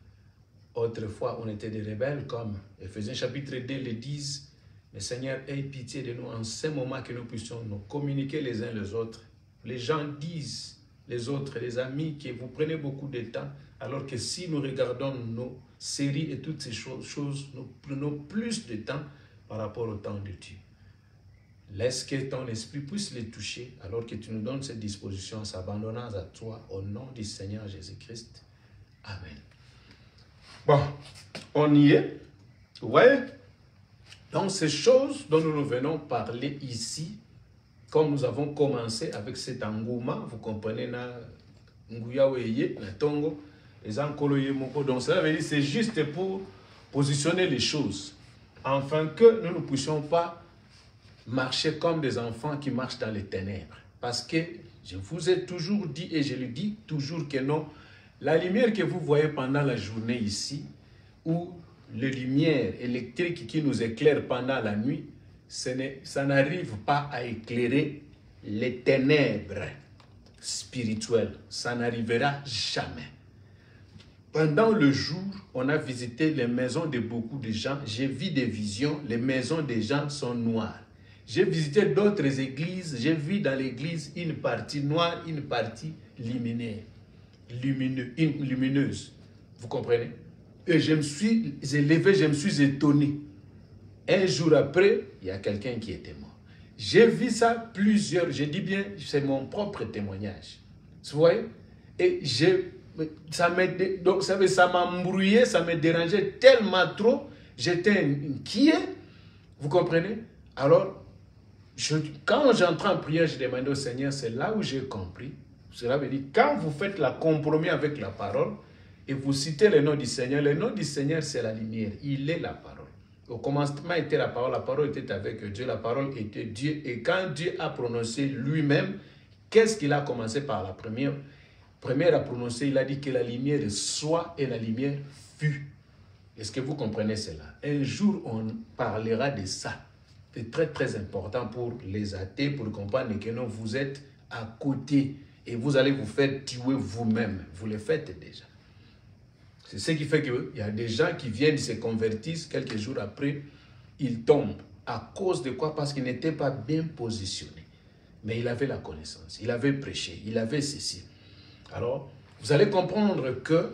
Autrefois, on était des rebelles, comme Éphésiens chapitre deux le disent. Mais Seigneur, aie pitié de nous en ce moment que nous puissions nous communiquer les uns les autres. Les gens disent, les autres, les amis, que vous prenez beaucoup de temps, alors que si nous regardons nos séries et toutes ces choses, nous prenons plus de temps par rapport au temps de Dieu. Laisse que ton esprit puisse les toucher, alors que tu nous donnes cette disposition en s'abandonnant à toi, au nom du Seigneur Jésus-Christ. Amen. Bon, on y est. Vous voyez? Donc, ces choses dont nous nous venons parler ici, comme nous avons commencé avec cet engouement, vous comprenez, na Nguyaweye, na Tongo, les Ankoloye Moko, donc ça veut dire c'est juste pour positionner les choses, afin que nous ne puissions pas marcher comme des enfants qui marchent dans les ténèbres. Parce que je vous ai toujours dit, et je le dis toujours que non, la lumière que vous voyez pendant la journée ici, ou les lumières électriques qui nous éclairent pendant la nuit, ça n'arrive pas à éclairer les ténèbres spirituelles. Ça n'arrivera jamais. Pendant le jour, on a visité les maisons de beaucoup de gens. J'ai vu des visions, les maisons des gens sont noires. J'ai visité d'autres églises, j'ai vu dans l'église une partie noire, une partie lumineuse. Lumineux, une lumineuse. Vous comprenez? Et je me suis élevé, je me suis étonné. Un jour après, il y a quelqu'un qui était mort. J'ai vu ça plusieurs, je dis bien, c'est mon propre témoignage. Vous voyez? Et j'ai, ça m'a donc ça m'a embrouillé, ça me dérangeait tellement trop, j'étais inquiet. Vous comprenez? Alors, je, quand j'entrais en prière, je demandais au Seigneur, c'est là où j'ai compris. Cela veut dire, quand vous faites la compromis avec la parole, et vous citez le nom du Seigneur, le nom du Seigneur, c'est la lumière. Il est la parole. Au commencement était la parole, la parole était avec Dieu, la parole était Dieu. Et quand Dieu a prononcé lui-même, qu'est-ce qu'il a commencé par la première? Première à prononcer, il a dit que la lumière soit et la lumière fut. Est-ce que vous comprenez cela? Un jour, on parlera de ça. C'est très très important pour les athées, pour comprendre que non, vous êtes à côté et vous allez vous faire tuer vous-même. Vous le faites déjà. C'est ce qui fait qu'il y a des gens qui viennent se convertir, quelques jours après, ils tombent. À cause de quoi? Parce qu'ils n'étaient pas bien positionnés. Mais il avait la connaissance, il avait prêché, il avait ceci. Alors, vous allez comprendre que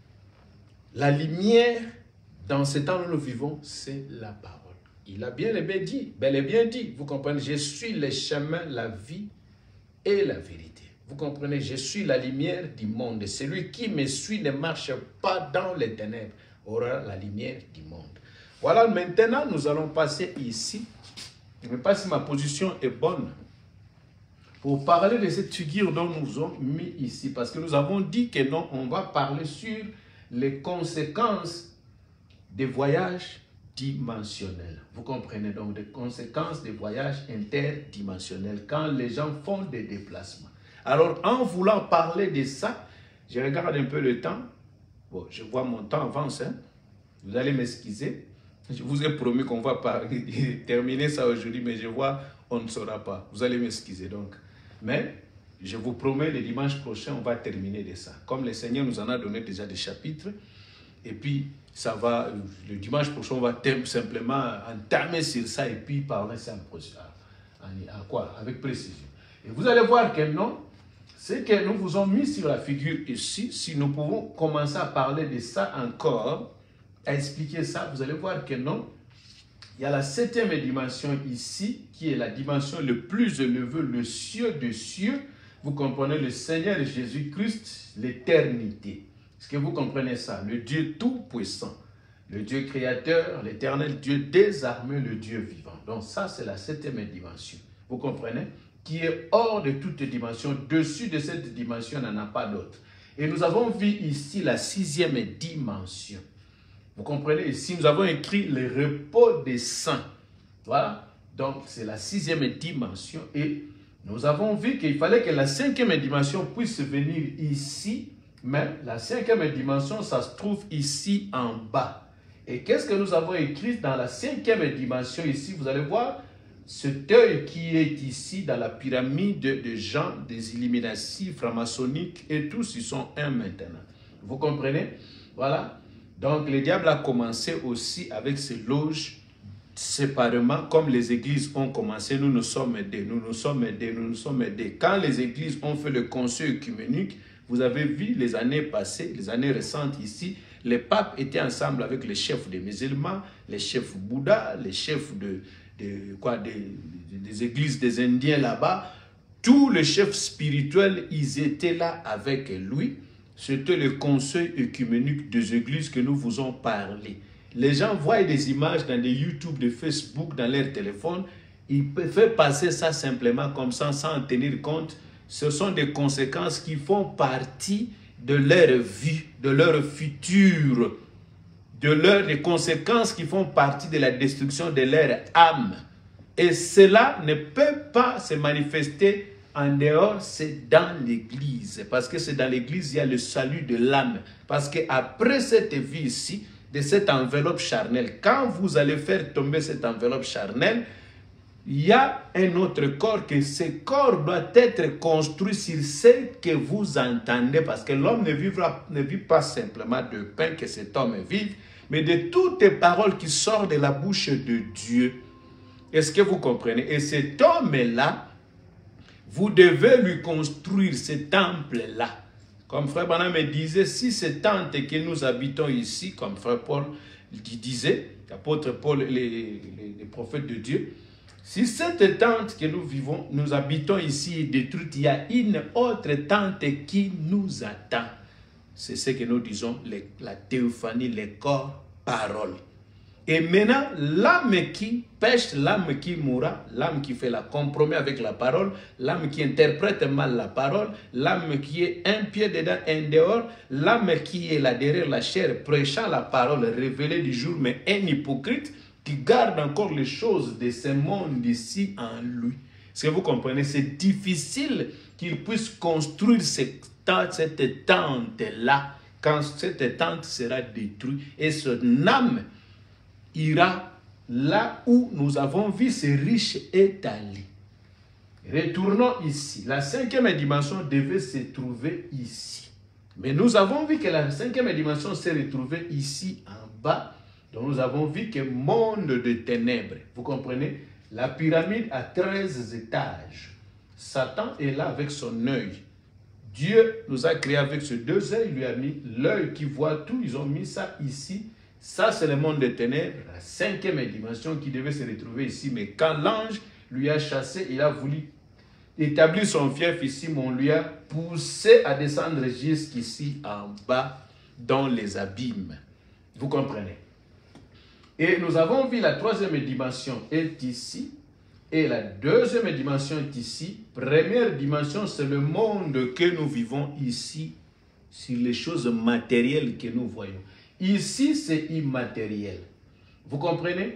la lumière, dans ce temps où nous vivons, c'est la parole. Il a bien et bien dit, bel et bien dit, vous comprenez, je suis le chemin, la vie et la vérité. Vous comprenez, je suis la lumière du monde. Celui qui me suit ne marche pas dans les ténèbres, aura la lumière du monde. Voilà, maintenant, nous allons passer ici. Je ne sais pas si ma position est bonne pour parler de cette figure dont nous avons mis ici. Parce que nous avons dit que non, on va parler sur les conséquences des voyages dimensionnels. Vous comprenez donc des conséquences des voyages interdimensionnels quand les gens font des déplacements. Alors, en voulant parler de ça, je regarde un peu le temps. Bon, je vois mon temps avance. Hein? Vous allez m'excuser. Je vous ai promis qu'on va pas terminer ça aujourd'hui, mais je vois, on ne saura pas. Vous allez m'excuser donc. Mais, je vous promets, le dimanche prochain, on va terminer de ça. Comme le Seigneur nous en a donné déjà des chapitres. Et puis, ça va, le dimanche prochain, on va simplement entamer sur ça et puis parler ça en, en quoi? Avec précision. Et vous allez voir que non, c'est que nous vous avons mis sur la figure ici. Si nous pouvons commencer à parler de ça encore, à expliquer ça, vous allez voir que non. Il y a la septième dimension ici, qui est la dimension le plus élevée, le cieux de cieux. Vous comprenez le Seigneur Jésus-Christ, l'éternité. Est-ce que vous comprenez ça? Le Dieu tout-puissant. le Dieu créateur, l'éternel Dieu désarmé, le Dieu vivant. Donc ça, c'est la septième dimension. Vous comprenez? Qui est hors de toute dimension. Dessus de cette dimension, il n'y en a pas d'autre. Et nous avons vu ici la sixième dimension. Vous comprenez? Ici, nous avons écrit le repos des saints. Voilà. Donc, c'est la sixième dimension. Et nous avons vu qu'il fallait que la cinquième dimension puisse venir ici. Mais la cinquième dimension, ça se trouve ici en bas. Et qu'est-ce que nous avons écrit dans la cinquième dimension ici? Vous allez voir cet œil qui est ici dans la pyramide de Jean, des Illuminati, franc-maçonniques, et tous ils sont un maintenant. Vous comprenez? Voilà. Donc le diable a commencé aussi avec ses loges séparément, comme les églises ont commencé. Nous nous sommes aidés, nous nous sommes aidés, nous nous sommes aidés. Quand les églises ont fait le conseil œcuménique, vous avez vu les années passées, les années récentes ici, les papes étaient ensemble avec les chefs des musulmans, les chefs Bouddha, les chefs de, de, quoi, des, des églises des Indiens là-bas. Tous les chefs spirituels, ils étaient là avec lui. C'était le conseil œcuménique des églises que nous vous en parlé. Les gens voient des images dans des YouTube, des Facebook, dans leur téléphone. Ils peuvent passer ça simplement comme ça, sans en tenir compte. Ce sont des conséquences qui font partie de leur vie, de leur futur, de leurs des conséquences qui font partie de la destruction de leur âme. Et cela ne peut pas se manifester en dehors, c'est dans l'église. Parce que c'est dans l'église, il y a le salut de l'âme. Parce qu'après cette vie ici, de cette enveloppe charnelle, quand vous allez faire tomber cette enveloppe charnelle, il y a un autre corps, que ce corps doit être construit sur ce que vous entendez, parce que l'homme ne vivra, ne vit pas simplement de pain que cet homme vive, mais de toutes les paroles qui sortent de la bouche de Dieu. Est-ce que vous comprenez? Et cet homme-là, vous devez lui construire ce temple-là. Comme Frère Branham me disait, si cette tente que nous habitons ici, comme Frère Paul disait, l'apôtre Paul, les, les, les prophètes de Dieu, si cette tente que nous vivons, nous habitons ici est détruite, il y a une autre tente qui nous attend. C'est ce que nous disons, les, la théophanie, les corps, paroles. Et maintenant, l'âme qui pêche, l'âme qui mourra, l'âme qui fait la compromis avec la parole, l'âme qui interprète mal la parole, l'âme qui est un pied dedans, un dehors, l'âme qui est là derrière la chair, prêchant la parole révélée du jour, mais un hypocrite, qui garde encore les choses de ce monde ici en lui. Est-ce que vous comprenez? C'est difficile qu'il puisse construire cette tente, cette tente-là, quand cette tente sera détruite. Et son âme ira là où nous avons vu ces riches étalés. Retournons ici. La cinquième dimension devait se trouver ici. Mais nous avons vu que la cinquième dimension s'est retrouvée ici en bas. Donc nous avons vu que monde de ténèbres, vous comprenez, la pyramide a treize étages. Satan est là avec son œil. Dieu nous a créé avec ses deux œils, il lui a mis l'œil qui voit tout, ils ont mis ça ici. Ça c'est le monde des ténèbres, la cinquième dimension qui devait se retrouver ici. Mais quand l'ange lui a chassé, il a voulu établir son fief ici, mais on lui a poussé à descendre jusqu'ici en bas dans les abîmes. Vous comprenez? Et nous avons vu la troisième dimension est ici. Et la deuxième dimension est ici. Première dimension, c'est le monde que nous vivons ici. Sur les choses matérielles que nous voyons. Ici, c'est immatériel. Vous comprenez?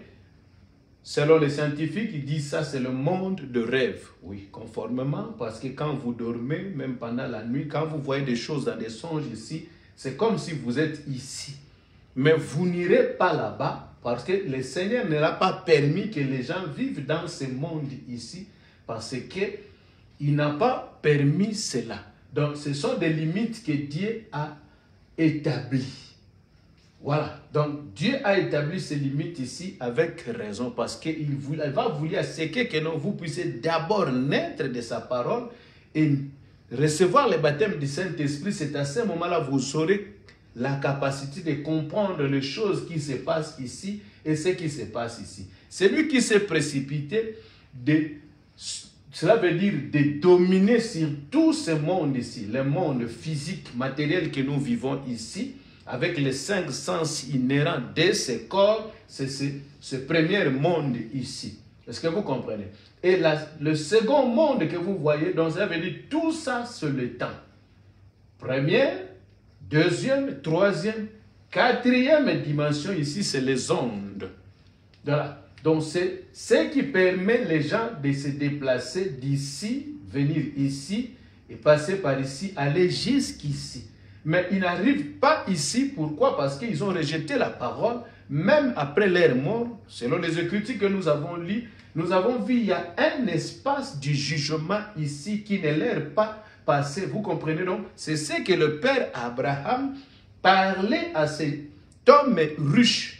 Selon les scientifiques, ils disent ça, c'est le monde de rêve. Oui, conformément, parce que quand vous dormez, même pendant la nuit, quand vous voyez des choses dans des songes ici, c'est comme si vous êtes ici. Mais vous n'irez pas là-bas. Parce que le Seigneur n'a pas permis que les gens vivent dans ce monde ici. Parce qu'il n'a pas permis cela. Donc, ce sont des limites que Dieu a établies. Voilà. Donc, Dieu a établi ces limites ici avec raison. Parce qu'il va vouloir ce que non, vous puissiez d'abord naître de sa parole et recevoir le baptême du Saint-Esprit. C'est à ce moment-là que vous saurez la capacité de comprendre les choses qui se passent ici et ce qui se passe ici. Celui qui s'est précipité, de, cela veut dire de dominer sur tout ce monde ici, le monde physique, matériel que nous vivons ici, avec les cinq sens inhérents de ce corps, c'est ce, ce premier monde ici. Est-ce que vous comprenez? Et la, le second monde que vous voyez, donc ça veut dire tout ça, c'est le temps. Première, deuxième, troisième, quatrième dimension ici, c'est les ondes. Voilà. Donc c'est ce qui permet les gens de se déplacer d'ici, venir ici, et passer par ici, aller jusqu'ici. Mais ils n'arrivent pas ici. Pourquoi? Parce qu'ils ont rejeté la parole, même après leur mort. Selon les Écritures que nous avons lues, nous avons vu qu'il y a un espace du jugement ici qui ne leur pas passé. Vous comprenez donc? C'est ce que le père Abraham parlait à cet homme riche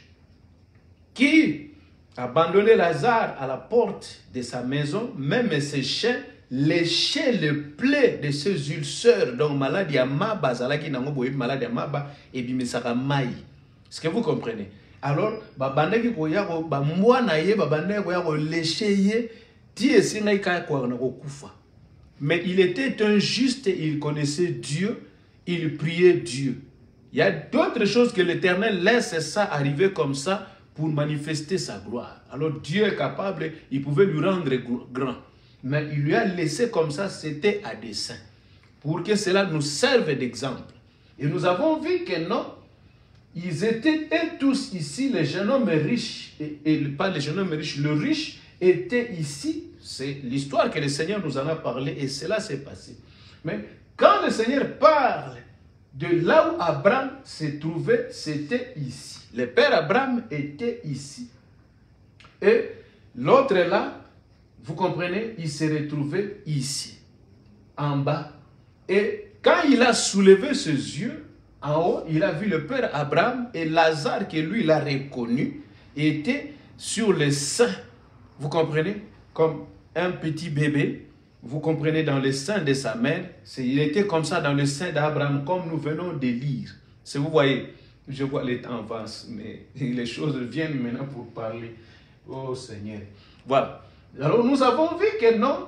qui abandonnait Lazare à la porte de sa maison, même ses chiens léchaient le plaie de ses ulcères, donc maladie à Maba, zalaki nango boye maladie à Maba, et bimisaka mai. Est-ce que vous comprenez? Alors, babandaki koya ko ba mwana ye babandaki koya ko lécher ye, ti esinga ka ko na ko kufa. Mais il était un juste, il connaissait Dieu, il priait Dieu. Il y a d'autres choses que l'Éternel laisse ça arriver comme ça pour manifester sa gloire. Alors Dieu est capable, il pouvait lui rendre grand. Mais il lui a laissé comme ça, c'était à dessein. Pour que cela nous serve d'exemple. Et nous avons vu que non, ils étaient et tous ici, les jeunes hommes riches, et, et pas les jeunes hommes riches, le riche était ici. C'est l'histoire que le Seigneur nous en a parlé et cela s'est passé. Mais quand le Seigneur parle de là où Abraham se trouvait, c'était ici. Le père Abraham était ici. Et l'autre là, vous comprenez, il s'est retrouvé ici, en bas. Et quand il a soulevé ses yeux, en haut, il a vu le père Abraham et Lazare, que lui, il a reconnu, était sur le sein. Vous comprenez? Comme un petit bébé, vous comprenez, dans le sein de sa mère. Il était comme ça dans le sein d'Abraham, comme nous venons de lire. Si vous voyez, je vois les temps avancent, mais les choses viennent maintenant pour parler. Oh Seigneur. Voilà. Alors nous avons vu que non,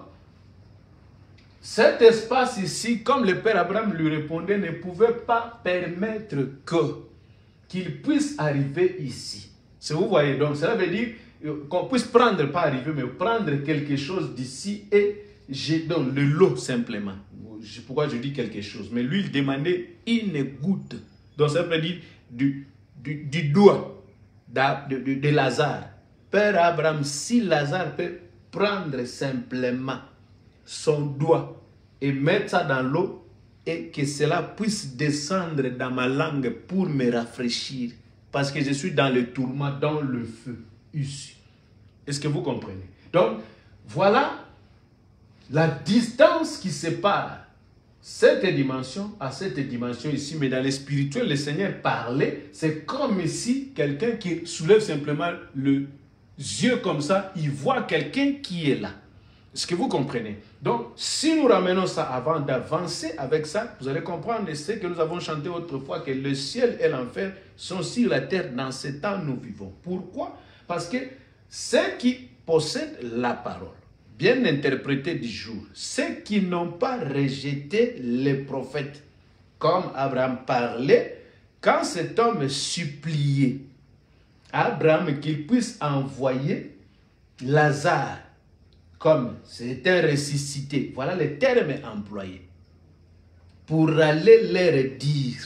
cet espace ici, comme le père Abraham lui répondait, ne pouvait pas permettre que qu'il puisse arriver ici. Si vous voyez, donc cela veut dire qu'on puisse prendre, pas arriver, mais prendre quelque chose d'ici et je donne le lot simplement. Pourquoi je dis quelque chose? Mais lui, il demandait une goutte. Donc ça veut dire du, du, du doigt de, de, de Lazare. Père Abraham, si Lazare peut prendre simplement son doigt et mettre ça dans l'eau et que cela puisse descendre dans ma langue pour me rafraîchir parce que je suis dans le tourment, dans le feu ici. Est-ce que vous comprenez? Donc, voilà la distance qui sépare cette dimension à cette dimension ici. Mais dans le spirituel, le Seigneur parlait, c'est comme ici, quelqu'un qui soulève simplement le yeux comme ça, il voit quelqu'un qui est là. Est-ce que vous comprenez? Donc, si nous ramenons ça avant d'avancer avec ça, vous allez comprendre ce que nous avons chanté autrefois, que le ciel et l'enfer sont sur la terre dans ce temps nous vivons. Pourquoi? Parce que ceux qui possèdent la parole, bien interprétée du jour, ceux qui n'ont pas rejeté les prophètes, comme Abraham parlait, quand cet homme suppliait Abraham qu'il puisse envoyer Lazare, comme c'était ressuscité, voilà le terme employé, pour aller leur dire,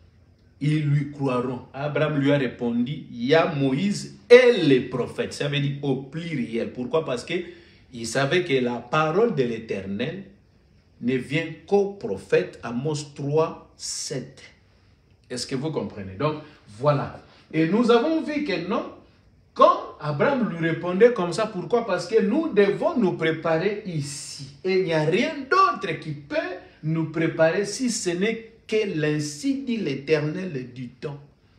ils lui croiront. Abraham lui a répondu, il y a Moïse et les prophètes. Ça veut dire au pluriel. Pourquoi? Parce qu'il savait que la parole de l'Éternel ne vient qu'au prophète. Amos trois, sept. Est-ce que vous comprenez? Donc, voilà. Et nous avons vu que non, quand Abraham lui répondait comme ça, pourquoi? Parce que nous devons nous préparer ici. Et il n'y a rien d'autre qui peut nous préparer si ce n'est que l'ainsi dit l'Éternel du temps,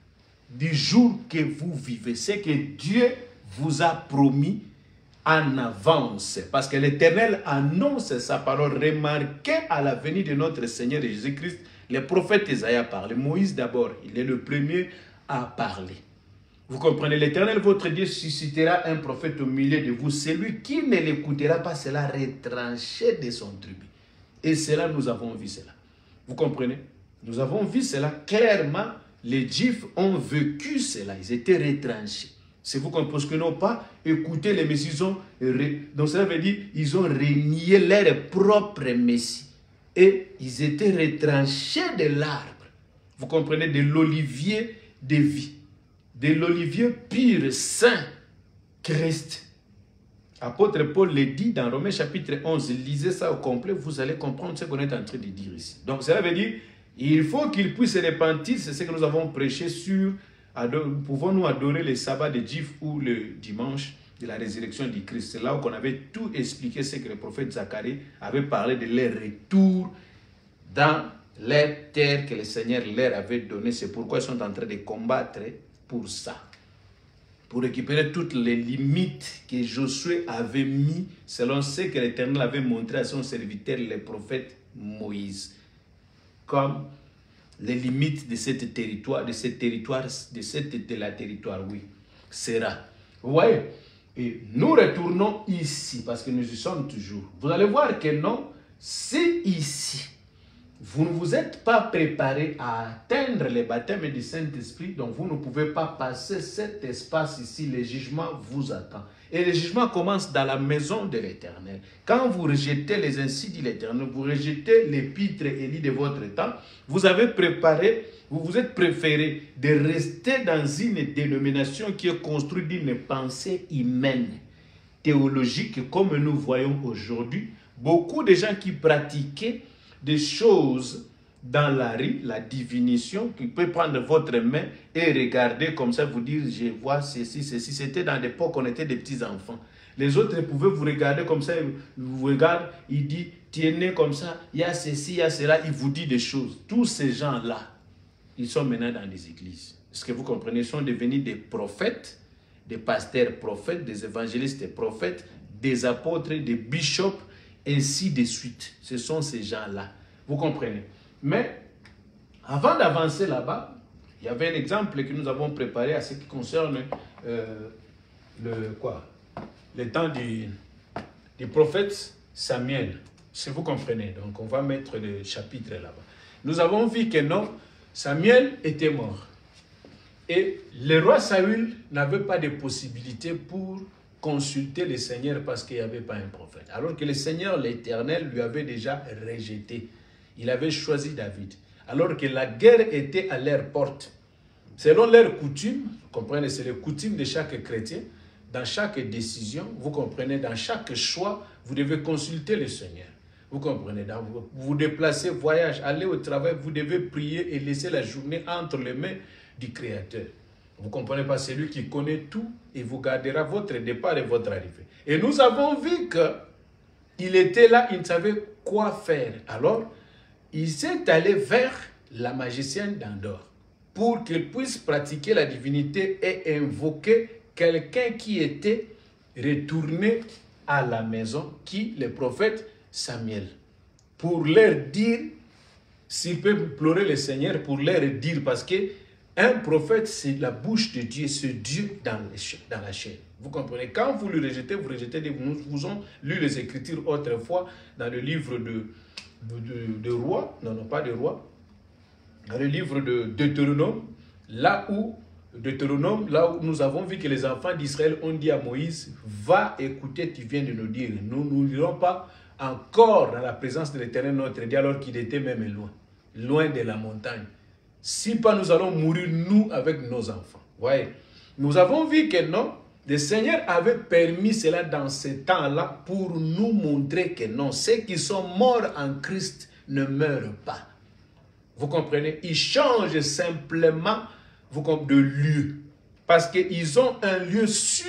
du jour que vous vivez. C'est que Dieu vous a promis en avance. Parce que l'Éternel annonce sa parole. Remarquez à la venue de notre Seigneur Jésus-Christ, le prophète Isaïe a parlé. Moïse d'abord, il est le premier à parler. Vous comprenez, l'Éternel, votre Dieu, suscitera un prophète au milieu de vous. Celui qui ne l'écoutera pas sera retranché de son tribu. Et cela, nous avons vu cela. Vous comprenez? Nous avons vu cela clairement les Juifs ont vécu cela, ils étaient retranchés. C'est vous comprenez, parce qu'ils n'ont pas écouté les messies. Ils ont, donc cela veut dire ils ont renié leur propre messie. Et ils étaient retranchés de l'arbre. Vous comprenez, de l'olivier de vie. De l'olivier pur, saint, Christ. Apôtre Paul le dit dans Romains chapitre onze. Lisez ça au complet, vous allez comprendre ce qu'on est en train de dire ici. Donc cela veut dire, il faut qu'ils puissent se repentir. C'est ce que nous avons prêché sur... Pouvons-nous adorer le sabbat de Juifs ou le dimanche de la résurrection du Christ? C'est là où on avait tout expliqué, ce que le prophète Zacharie avait parlé de leur retour dans leur terre que le Seigneur leur avait donnée. C'est pourquoi ils sont en train de combattre pour ça. Pour récupérer toutes les limites que Josué avait mis selon ce que l'Éternel avait montré à son serviteur, le prophète Moïse. Comme les limites de ce territoire, de ce territoire, de cette de la territoire, oui, sera. Vous voyez, et nous retournons ici, parce que nous y sommes toujours. Vous allez voir que non, si ici, vous ne vous êtes pas préparé à atteindre le baptême du Saint-Esprit, donc vous ne pouvez pas passer cet espace ici, le jugement vous attend. Et le jugement commence dans la maison de l'Éternel. Quand vous rejetez les ainsi dit l'Éternel, vous rejetez l'épître Élie de votre temps, vous avez préparé, vous vous êtes préféré de rester dans une dénomination qui est construite d'une pensée humaine, théologique, comme nous voyons aujourd'hui. Beaucoup de gens qui pratiquaient des choses dans la rue, la divination, qui peut prendre votre main et regarder comme ça, vous dire, je vois ceci, ceci. C'était dans l'époque où on était des petits enfants. Les autres pouvaient vous regarder comme ça, vous regardent, il dit, tu es né comme ça, il y a ceci, il y a cela, il vous dit des choses. Tous ces gens-là, ils sont maintenant dans les églises. Est-ce que vous comprenez? Ils sont devenus des prophètes, des pasteurs prophètes, des évangélistes prophètes, des apôtres, des bishops, ainsi de suite. Ce sont ces gens-là. Vous comprenez? Mais, avant d'avancer là-bas, il y avait un exemple que nous avons préparé à ce qui concerne euh, le, quoi, le temps du, du prophète Samuel. Si vous comprenez, donc on va mettre le chapitre là-bas. Nous avons vu que non, Samuel était mort. Et le roi Saül n'avait pas de possibilité pour consulter le Seigneur parce qu'il n'y avait pas un prophète. Alors que le Seigneur, l'Éternel, lui avait déjà rejeté. Il avait choisi David. Alors que la guerre était à leur porte. Selon leurs coutumes, vous comprenez, c'est les coutumes de chaque chrétien, dans chaque décision, vous comprenez, dans chaque choix, vous devez consulter le Seigneur. Vous comprenez, dans vous vous déplacez, voyage, allez au travail, vous devez prier et laisser la journée entre les mains du Créateur. Vous comprenez pas, c'est lui qui connaît tout et vous gardera votre départ et votre arrivée. Et nous avons vu qu'il était là, il ne savait quoi faire. Alors, il s'est allé vers la magicienne d'Endor pour qu'il puisse pratiquer la divinité et invoquer quelqu'un qui était retourné à la maison, qui, le prophète Samuel, pour leur dire, s'il peut pleurer le Seigneur, pour leur dire, parce que un prophète, c'est la bouche de Dieu, c'est Dieu dans, les, dans la chair. Vous comprenez? Quand vous le rejetez, vous rejetez, nous vous avons lu les Écritures autrefois dans le livre de, de, de, de Rois, non, non, pas de Rois, dans le livre de Deutéronome, là où, Deutéronome, là où nous avons vu que les enfants d'Israël ont dit à Moïse, va écouter, tu viens de nous dire, nous n'irons pas encore dans la présence de l'Éternel notre Dieu alors qu'il était même loin, loin de la montagne. Si pas nous allons mourir nous avec nos enfants. Voyez, nous avons vu que non, le Seigneur avait permis cela dans ce temps-là pour nous montrer que non, ceux qui sont morts en Christ ne meurent pas. Vous comprenez? Ils changent simplement vous comprenez, de lieu. Parce qu'ils ont un lieu sûr,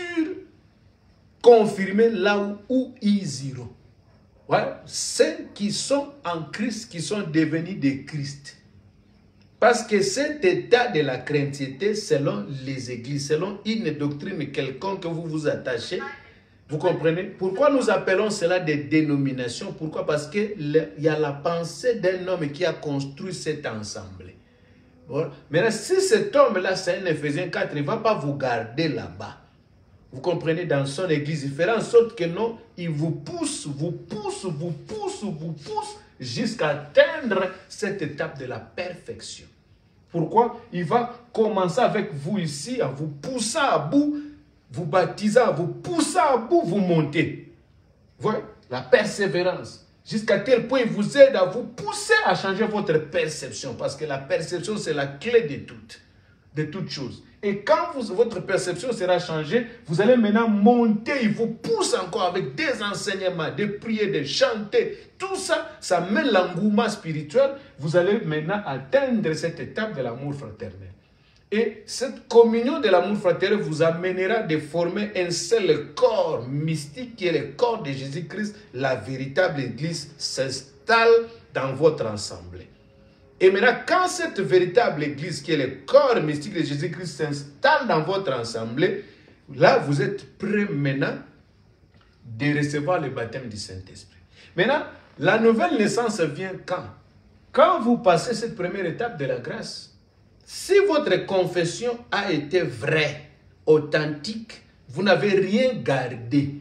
confirmé là où, où ils iront. Ouais. Ceux qui sont en Christ, qui sont devenus des Christ. Parce que cet état de la chrétienté, selon les églises, selon une doctrine quelconque que vous vous attachez, vous comprenez? Pourquoi nous appelons cela des dénominations? Pourquoi? Parce qu'il y a la pensée d'un homme qui a construit cet ensemble. Bon. Maintenant, si cet homme-là, c'est un Éphésiens quatre, il ne va pas vous garder là-bas. Vous comprenez? Dans son église, il fera en sorte que non, il vous pousse, vous pousse, vous pousse, vous pousse, jusqu'à atteindre cette étape de la perfection. Pourquoi? Il va commencer avec vous ici, à vous pousser à bout, vous baptisant, vous poussant à bout, vous montez. Vous voyez? La persévérance. Jusqu'à tel point, il vous aide à vous pousser à changer votre perception. Parce que la perception, c'est la clé de toutes, de toutes choses. Et quand vous, votre perception sera changée, vous allez maintenant monter. Il vous pousse encore avec des enseignements, des prières, de chanter. Tout ça, ça met l'engouement spirituel. Vous allez maintenant atteindre cette étape de l'amour fraternel. Et cette communion de l'amour fraternel vous amènera de former un seul corps mystique qui est le corps de Jésus-Christ. La véritable Église s'installe dans votre assemblée. Et maintenant, quand cette véritable Église qui est le corps mystique de Jésus-Christ s'installe dans votre assemblée, là, vous êtes prêts maintenant de recevoir le baptême du Saint-Esprit. Maintenant, la nouvelle naissance vient quand? Quand vous passez cette première étape de la grâce. Si votre confession a été vraie, authentique, vous n'avez rien gardé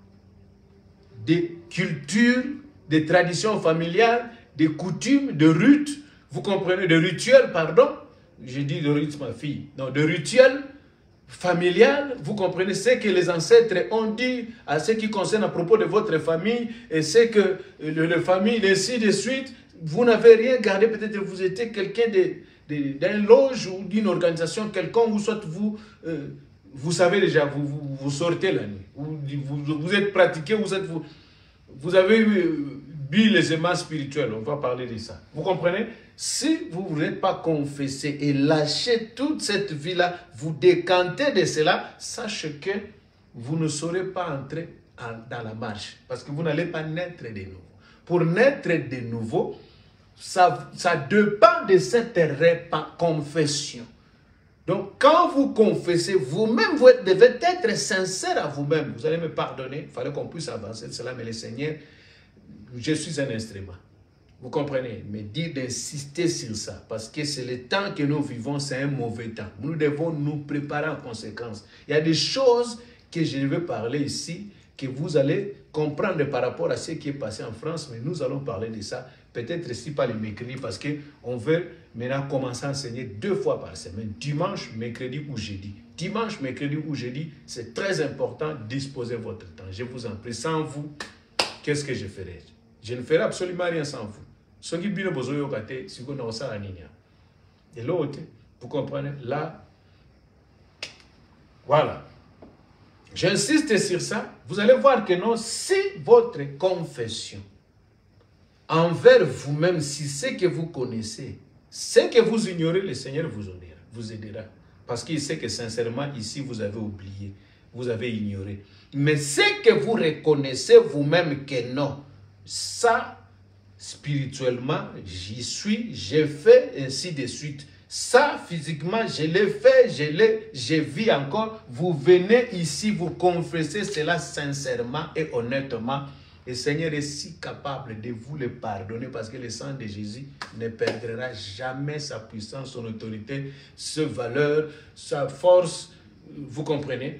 des cultures, des traditions familiales, des coutumes, de rites, vous comprenez, de rituels, pardon, j'ai dit de rites, ma fille, non, de rituels familial, vous comprenez ce que les ancêtres ont dit à ce qui concerne à propos de votre famille et ce que le, le famille, ainsi de suite, vous n'avez rien gardé, peut-être vous étiez quelqu'un de d'un loge ou d'une organisation quelconque, ou soit vous, euh, vous savez déjà, vous, vous, vous sortez la nuit, vous, vous, vous êtes pratiqué, vous, êtes, vous, vous avez euh, bu les aimants spirituels, on va parler de ça. Vous comprenez? Si vous n'êtes pas confessé et lâchez toute cette vie-là, vous décantez de cela, sachez que vous ne saurez pas entrer en, dans la marche, parce que vous n'allez pas naître de nouveau. Pour naître de nouveau, Ça, ça dépend de cette confession. Donc, quand vous confessez, vous-même, vous devez être sincère à vous-même. Vous allez me pardonner, il fallait qu'on puisse avancer de cela, mais le Seigneur, je suis un instrument. Vous comprenez? Mais dire d'insister sur ça, parce que c'est le temps que nous vivons, c'est un mauvais temps. Nous devons nous préparer en conséquence. Il y a des choses que je vais parler ici, que vous allez comprendre par rapport à ce qui est passé en France, mais nous allons parler de ça. Peut-être si pas le mercredi, parce qu'on veut maintenant commencer à enseigner deux fois par semaine, dimanche, mercredi ou jeudi. Dimanche, mercredi ou jeudi, c'est très important de disposer votre temps. Je vous en prie, sans vous, qu'est-ce que je ferai? Je ne ferai absolument rien sans vous. Ce qui est bien besoin de faire, c'est que nous sommes en Et l'autre, vous comprenez, là, voilà. J'insiste sur ça, vous allez voir que non, si votre confession envers vous-même, si ce que vous connaissez, ce que vous ignorez, le Seigneur vous aidera. Vous aidera. Parce qu'il sait que sincèrement, ici, vous avez oublié, vous avez ignoré. Mais ce que vous reconnaissez vous-même que non, ça, spirituellement, j'y suis, j'ai fait, ainsi de suite. Ça, physiquement, je l'ai fait, je l'ai, je vis encore. Vous venez ici, vous confessez cela sincèrement et honnêtement. Le Seigneur est si capable de vous le pardonner parce que le sang de Jésus ne perdra jamais sa puissance, son autorité, sa valeur, sa force, vous comprenez,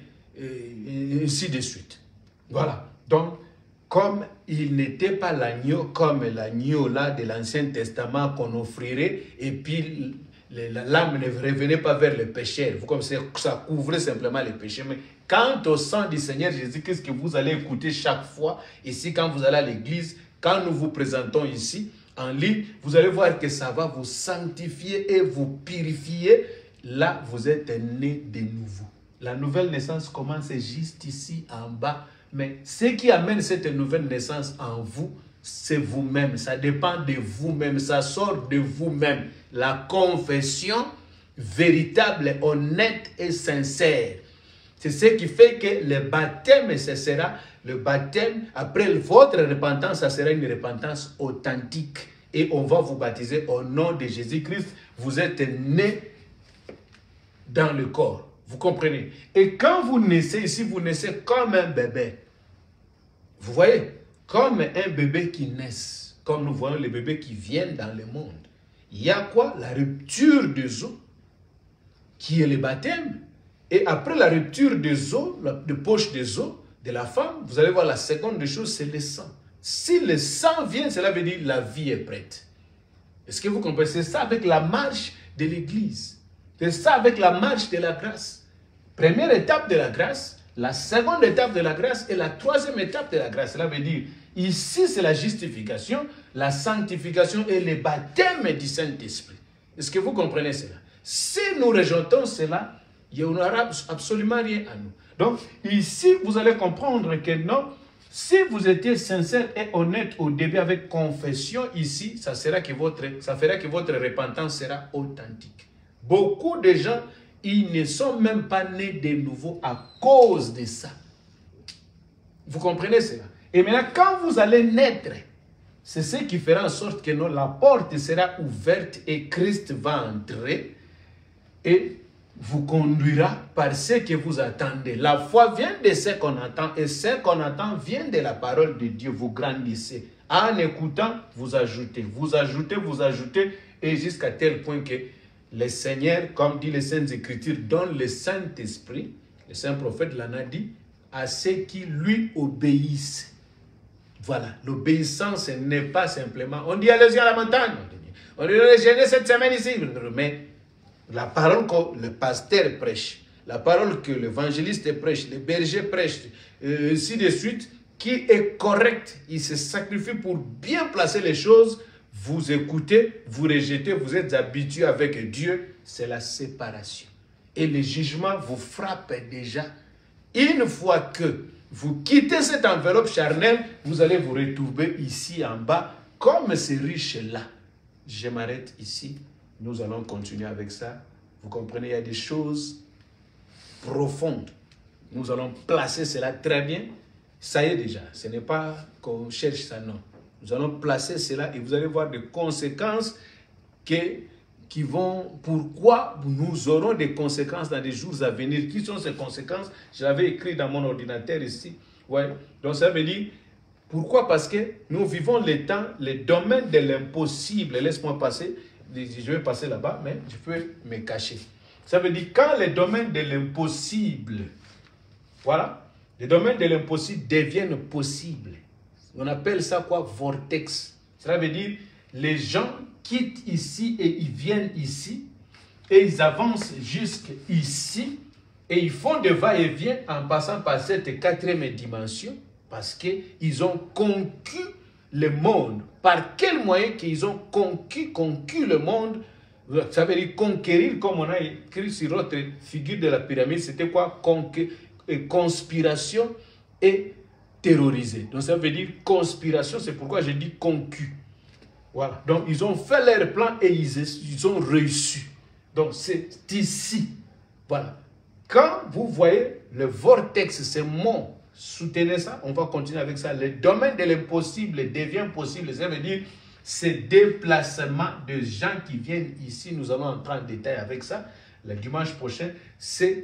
et ainsi de suite. Voilà. Donc, comme il n'était pas l'agneau, comme l'agneau là de l'Ancien Testament qu'on offrirait, et puis l'âme ne revenait pas vers le pécheur. Vous comme ça couvrait simplement les péchés. Mais quant au sang du Seigneur Jésus-Christ que vous allez écouter chaque fois, ici quand vous allez à l'église, quand nous vous présentons ici, en ligne, vous allez voir que ça va vous sanctifier et vous purifier. Là, vous êtes né de nouveau. La nouvelle naissance commence juste ici en bas. Mais ce qui amène cette nouvelle naissance en vous, c'est vous-même. Ça dépend de vous-même. Ça sort de vous-même. La confession véritable, honnête et sincère. C'est ce qui fait que le baptême, ce sera le baptême, après votre repentance, ça sera une repentance authentique. Et on va vous baptiser au nom de Jésus-Christ. Vous êtes né dans le corps. Vous comprenez? Et quand vous naissez ici, vous naissez comme un bébé. Vous voyez? Comme un bébé qui naît. Comme nous voyons les bébés qui viennent dans le monde. Il y a quoi? La rupture des os, qui est le baptême. Et après la rupture des os, de poche des os de la femme, vous allez voir la seconde des choses, c'est le sang. Si le sang vient, cela veut dire la vie est prête. Est-ce que vous comprenez? C'est ça avec la marche de l'Église. C'est ça avec la marche de la grâce. Première étape de la grâce, la seconde étape de la grâce et la troisième étape de la grâce. Cela veut dire, ici c'est la justification, la sanctification et le baptême du Saint-Esprit. Est-ce que vous comprenez cela? Si nous rejetons cela, il n'y aura absolument rien à nous. Donc, ici, vous allez comprendre que non, si vous étiez sincère et honnête au début avec confession, ici, ça, sera que votre, ça fera que votre repentance sera authentique. Beaucoup de gens, ils ne sont même pas nés de nouveau à cause de ça. Vous comprenez cela? Et maintenant, quand vous allez naître, c'est ce qui fera en sorte que non, la porte sera ouverte et Christ va entrer et vous conduira par ce que vous attendez. La foi vient de ce qu'on attend et ce qu'on attend vient de la parole de Dieu. Vous grandissez. En écoutant, vous ajoutez, vous ajoutez, vous ajoutez et jusqu'à tel point que le Seigneur, comme dit les Saintes Écritures, donne le Saint-Esprit, le Saint-Prophète l'en a dit, à ceux qui lui obéissent. Voilà, l'obéissance n'est pas simplement, on dit allez-y à la montagne, on dit allez cette semaine ici, mais la parole que le pasteur prêche, la parole que l'évangéliste prêche, le berger prêche, euh, ainsi de suite, qui est correcte, il se sacrifie pour bien placer les choses, vous écoutez, vous rejetez, vous êtes habitué avec Dieu, c'est la séparation. Et le jugement vous frappe déjà. Une fois que vous quittez cette enveloppe charnelle, vous allez vous retrouver ici en bas, comme ces riches-là. Je m'arrête ici. Nous allons continuer avec ça. Vous comprenez, il y a des choses profondes. Nous allons placer cela très bien. Ça y est déjà. Ce n'est pas qu'on cherche ça, non. Nous allons placer cela et vous allez voir des conséquences que, qui vont... Pourquoi nous aurons des conséquences dans les jours à venir? Qui sont ces conséquences? Je l'avais écrit dans mon ordinateur ici. Ouais. Donc ça veut dire... Pourquoi? Parce que nous vivons les temps, les domaines de l'impossible. Laisse-moi passer. Je vais passer là-bas, mais je peux me cacher. Ça veut dire quand les domaines de l'impossible, voilà, les domaines de l'impossible deviennent possibles. On appelle ça quoi? Vortex. Ça veut dire les gens quittent ici et ils viennent ici et ils avancent jusqu'ici et ils font des va-et-vient en passant par cette quatrième dimension parce qu'ils ont conquis le monde. Par quel moyen qu'ils ont conquis, conquis le monde? Ça veut dire conquérir, comme on a écrit sur notre figure de la pyramide, c'était quoi? Conquérir, conspiration et terroriser. Donc ça veut dire conspiration, c'est pourquoi je dis conquis. Voilà. Donc ils ont fait leur plan et ils, ils ont réussi. Donc c'est ici. Voilà. Quand vous voyez le vortex, c'est mon, soutenez ça, on va continuer avec ça. Le domaine de l'impossible devient possible. Ça veut dire ces déplacements de gens qui viennent ici. Nous allons entrer en détail avec ça le dimanche prochain. C'est,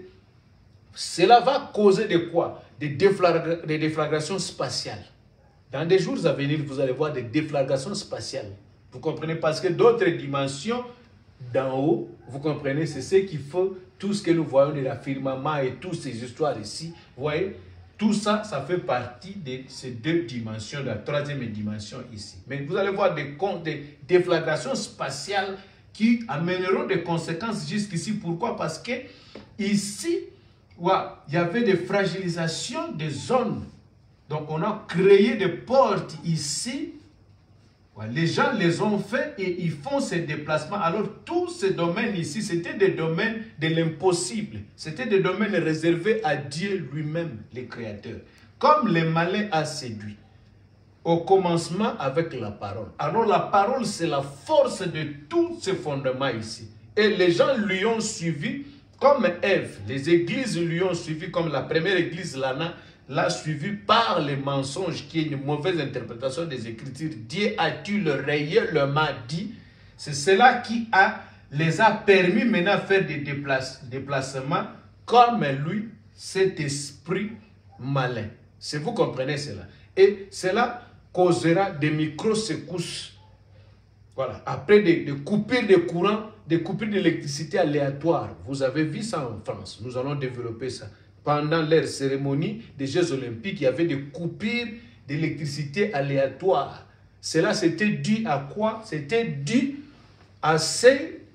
cela va causer de quoi? Des, déflagra, des déflagrations spatiales. Dans des jours à venir, vous allez voir des déflagrations spatiales. Vous comprenez? Parce que d'autres dimensions d'en haut, vous comprenez, c'est ce qu'il faut, tout ce que nous voyons de la firmament et toutes ces histoires ici, vous voyez, tout ça, ça fait partie de ces deux dimensions, de la troisième dimension ici. Mais vous allez voir des, des déflagrations spatiales qui amèneront des conséquences jusqu'ici. Pourquoi? Parce que ici, ouais, il y avait des fragilisations des zones. Donc on a créé des portes ici. Ouais, les gens les ont fait et ils font ces déplacements. Alors tous ces domaines ici, c'était des domaines de l'impossible. C'était des domaines réservés à Dieu lui-même, le Créateur. Comme le malin a séduit. Au commencement avec la parole. Alors la parole, c'est la force de tous ces fondements ici. Et les gens lui ont suivi comme Ève. Les églises lui ont suivi comme la première église Lana l'a suivi par les mensonges qui est une mauvaise interprétation des Écritures. Dieu a-tu le rayé, le m'a dit. C'est cela qui a, les a permis maintenant de faire des déplace, déplacements comme lui, cet esprit malin. Si vous comprenez cela. Et cela causera des micro-secousses. Voilà. Après des, des coupures de courant, des coupures d'électricité aléatoires. Vous avez vu ça en France. Nous allons développer ça. Pendant leur cérémonie des Jeux Olympiques, il y avait des coupures d'électricité aléatoires. Cela, c'était dû à quoi? C'était dû à, ces,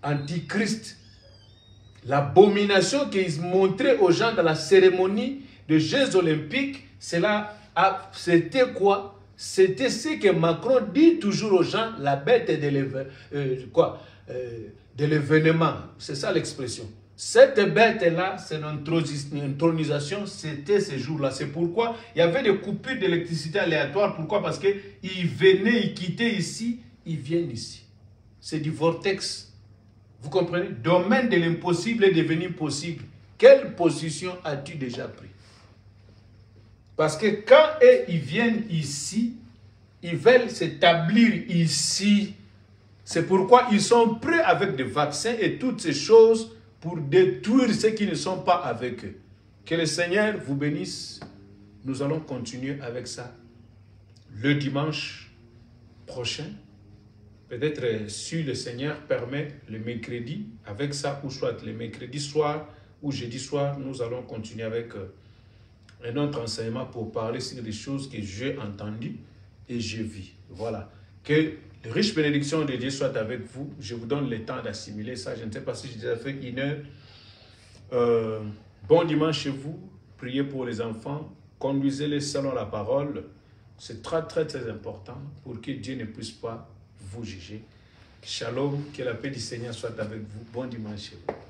antichrist, l'abomination qu'ils montraient aux gens dans la cérémonie de Jeux olympiques, cela c'était quoi? C'était ce que Macron dit toujours aux gens, la bête de l'événement. Euh, quoi euh, de l'événement. C'est ça l'expression. Cette bête-là, c'est une intronisation, c'était ce jour-là. C'est pourquoi il y avait des coupures d'électricité aléatoires. Pourquoi? Parce qu'ils venaient, ils quittaient ici, ils viennent ici. C'est du vortex. Vous comprenez? Domaine de l'impossible est devenu possible. Quelle position as-tu déjà pris? Parce que quand eux, ils viennent ici, ils veulent s'établir ici. C'est pourquoi ils sont prêts avec des vaccins et toutes ces choses pour détruire ceux qui ne sont pas avec eux. Que le Seigneur vous bénisse. Nous allons continuer avec ça le dimanche prochain. Peut-être si le Seigneur permet le mercredi, avec ça, ou soit le mercredi soir ou jeudi soir, nous allons continuer avec un autre enseignement pour parler sur des choses que j'ai entendues et j'ai vues. Voilà. Que les riches bénédictions de Dieu soient avec vous. Je vous donne le temps d'assimiler ça. Je ne sais pas si j'ai déjà fait une heure. Euh, bon dimanche chez vous. Priez pour les enfants. Conduisez-les selon la parole. C'est très, très, très important pour que Dieu ne puisse pas vous juger. Shalom. Que la paix du Seigneur soit avec vous. Bon dimanche chez vous.